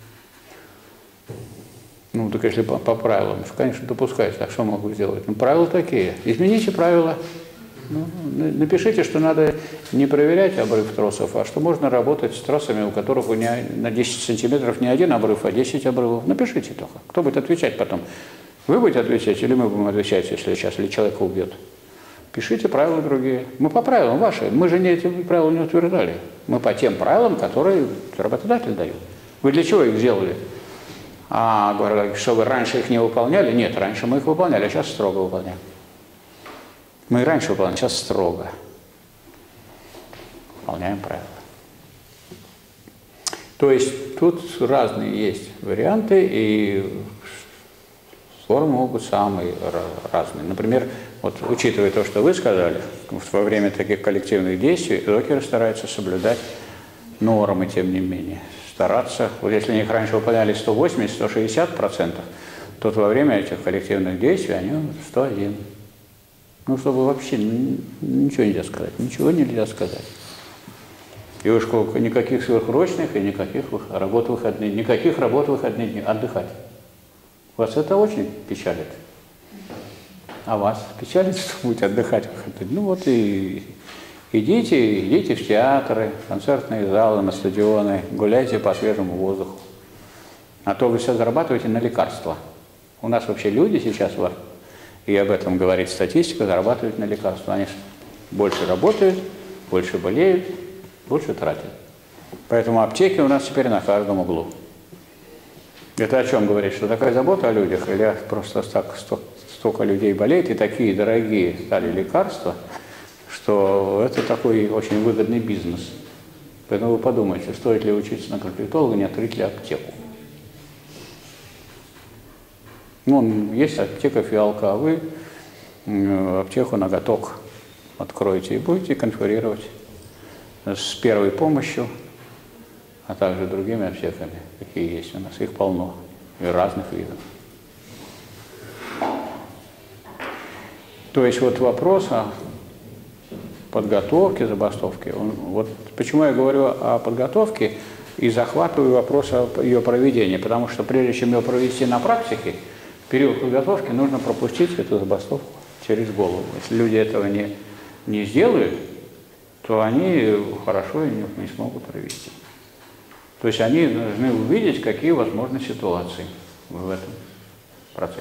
Ну, так если по правилам, конечно, допускается. А что могу сделать? Ну, правила такие. Измените правила. Ну, напишите, что надо не проверять обрыв тросов, а что можно работать с тросами, у которых на 10 сантиметров не один обрыв, а 10 обрывов. Напишите только. Кто будет отвечать потом? Вы будете отвечать или мы будем отвечать, если сейчас или человека убьет? Пишите правила другие. Мы по правилам ваши. Мы же эти правила не утверждали. Мы по тем правилам, которые работодатель дает. Вы для чего их сделали? А говорят, что вы раньше их не выполняли? Нет, раньше мы их выполняли, а сейчас строго выполняем. Мы и раньше выполняли, сейчас строго. Выполняем правила. То есть тут разные есть варианты, и Формы могут самые разные. Например, вот учитывая то, что вы сказали, во время таких коллективных действий докеры стараются соблюдать нормы, тем не менее. Стараться, вот если у них раньше выполняли 180-160%, то во время этих коллективных действий они 101%. Ну, чтобы вообще ничего нельзя сказать. Ничего нельзя сказать. И уж никаких сверхурочных и никаких работ в выходные дни. Отдыхать. Вас это очень печалит. А вас печалит, что будете отдыхать в выходные? Ну вот и идите в театры, концертные залы, на стадионы, гуляйте по свежему воздуху. А то вы все зарабатываете на лекарства. У нас вообще люди сейчас, и об этом говорит статистика, зарабатывают на лекарства. Они больше работают, больше болеют, больше тратят. Поэтому аптеки у нас теперь на каждом углу. Это о чем говорит? Что такая забота о людях, или просто так столько людей болеет, и такие дорогие стали лекарства, что это такой очень выгодный бизнес. Поэтому вы подумайте, стоит ли учиться на конфликтолога, не открыть ли аптеку. Ну, есть аптека Фиалка, а вы аптеку Ноготок откроете и будете конкурировать с первой помощью, а также другими аптеками, какие есть у нас. Их полно, и разных видов. То есть вот вопрос о подготовке, забастовке. Вот почему я говорю о подготовке и захватываю вопрос о ее проведении. Потому что прежде чем ее провести на практике, период подготовки нужно пропустить эту забастовку через голову. Если люди этого не сделают, то они хорошо ее не смогут провести. То есть они должны увидеть, какие возможны ситуации в этом процессе.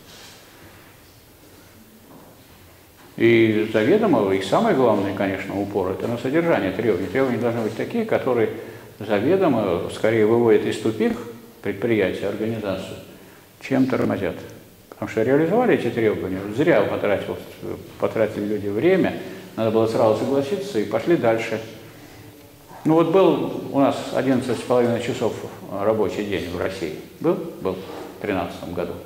И заведомо, и самое главное, конечно, упор, это на содержание требований. Требования должны быть такие, которые заведомо скорее выводят из тупик предприятия, организацию, чем тормозят. Потому что реализовали эти требования, зря потратили люди время, надо было сразу согласиться и пошли дальше. Ну вот был у нас 11,5 часов рабочий день в России. Был? Был в 2013 году.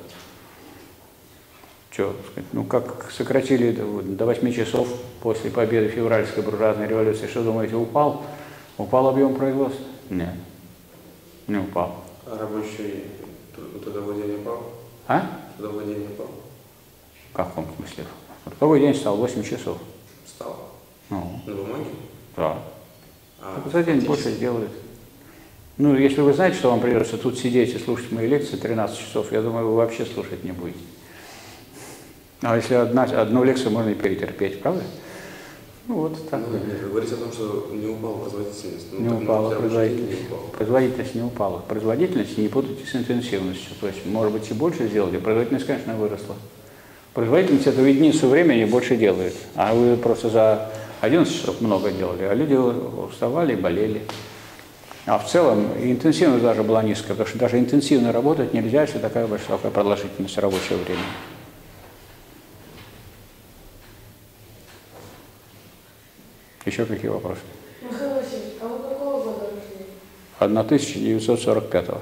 Что сказать, ну как сократили до 8 часов после победы февральской буржуазной революции, что думаете, упал? Упал объем производства? Нет, не упал. А рабочий трудовой день упал? А? Трудовой день упал. В каком смысле? Трудовой день стал 8 часов. Стал? Ну. На бумаге? Да. Так за день больше делают. Ну, если вы знаете, что вам придется тут сидеть и слушать мои лекции 13 часов, я думаю, вы вообще слушать не будете. А если одну лекцию можно и перетерпеть, правда? Ну, вот так. Нет, вы говорите о том, что не упала производительность. Не упала производительность. Производительность не упала. Производительность не путайте с интенсивностью. То есть, может быть, и больше сделали. Производительность, конечно, выросла. Производительность это в единицу времени больше делает. А вы просто за 11 часов много делали, а люди уставали и болели. А в целом интенсивность даже была низкая, потому что даже интенсивно работать нельзя, если такая большая продолжительность рабочего времени. Еще какие вопросы? Михаил Васильевич, а вы какого года рождения? 1945-го.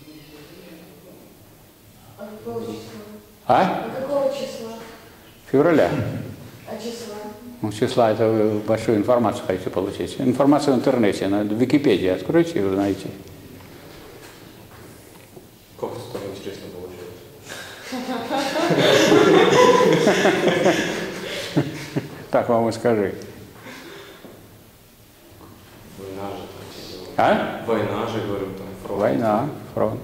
А какого числа? А? А какого числа? Февраля. А числа? Ну, числа это вы большую информацию хотите получить. Информация в интернете, в Википедии откройте и вы знаете. Как это так интересно получилось? Так вам и скажи. Война же там. А? Война же, говорю, там фронт. Война, фронт.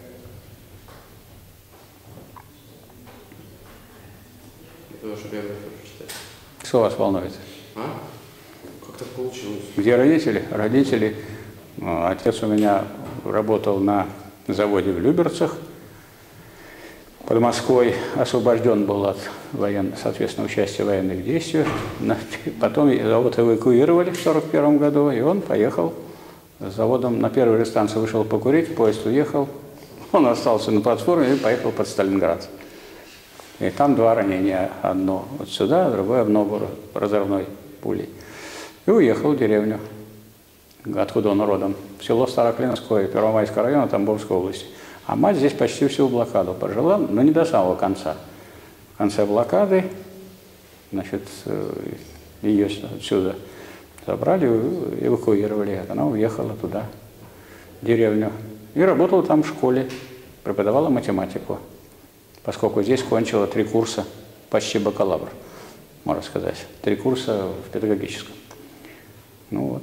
Это ваша биография прочитать. Что вас волнует? А? Как так получилось? Где родители? Родители. Отец у меня работал на заводе в Люберцах. Под Москвой освобожден был от соответственно, участия в военных действиях. Потом завод эвакуировали в 1941 году, и он поехал с заводом. На первой же станции вышел покурить, поезд уехал. Он остался на платформе и поехал под Сталинград. И там два ранения. Одно вот сюда, другое в ногу разрывной пулей. И уехал в деревню, откуда он родом. В село Староклиновское, Первомайского района, Тамбовской области. А мать здесь почти всю блокаду пожила, но не до самого конца. В конце блокады, значит, ее отсюда забрали, эвакуировали. Она уехала туда, в деревню. И работала там в школе, преподавала математику, поскольку здесь кончила 3 курса, почти бакалавр, можно сказать. 3 курса в педагогическом. Ну вот.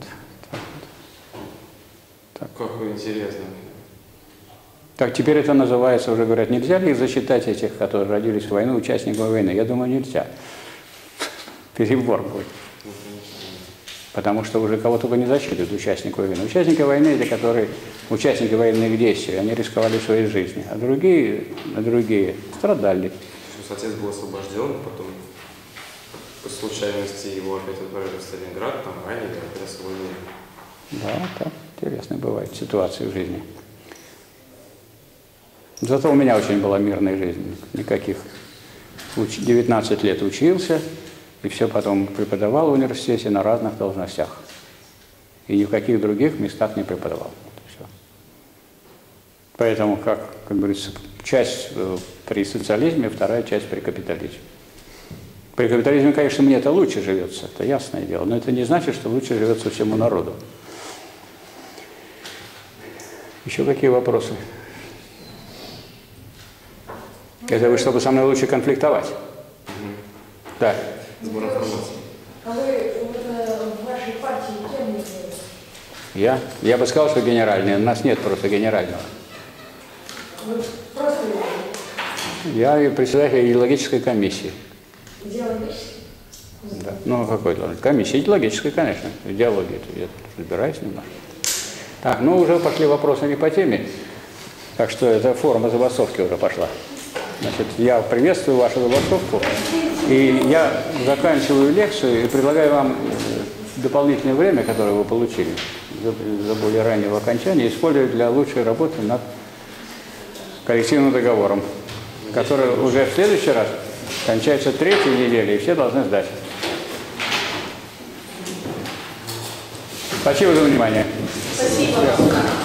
Так. Как интересно. Так, теперь это называется, уже говорят, нельзя ли их засчитать, этих, которые родились в войну, участников войны? Я думаю, нельзя. Перебор будет. Потому что уже кого только не засчитывают участников войны. Участники войны – это которые участники военных действий, они рисковали своей жизнью, а другие страдали. Отец был освобожден, потом по случайности его опять отправили в Сталинград, там ранили, опять освободили. Да, так интересно бывает ситуации в жизни. Зато у меня очень была мирная жизнь, никаких. 19 лет учился, и все потом преподавал в университете на разных должностях. И ни в каких других местах не преподавал. Все. Поэтому, как говорится, часть при социализме, вторая часть при капитализме. При капитализме, конечно, мне это лучше живется, это ясное дело, но это не значит, что лучше живется всему народу. Еще какие вопросы? Это вы, чтобы со мной лучше конфликтовать? Да. Сбор информации. А вы в вашей партии кем являетесь? Я бы сказал, что генеральный. У нас нет просто генерального. Вы просто Я председатель идеологической комиссии. идеологически? Да. Ну, какой должность? Комиссия идеологическая, конечно. Идеология. Я разбираюсь немножко. Так, ну уже пошли вопросы не по теме. Так что эта форма забастовки уже пошла. Значит, я приветствую вашу забастовку. И я заканчиваю лекцию и предлагаю вам дополнительное время, которое вы получили за более раннего окончания, использовать для лучшей работы над коллективным договором, который уже в следующий раз кончается 3-й неделей, и все должны сдать. Спасибо за внимание. Спасибо.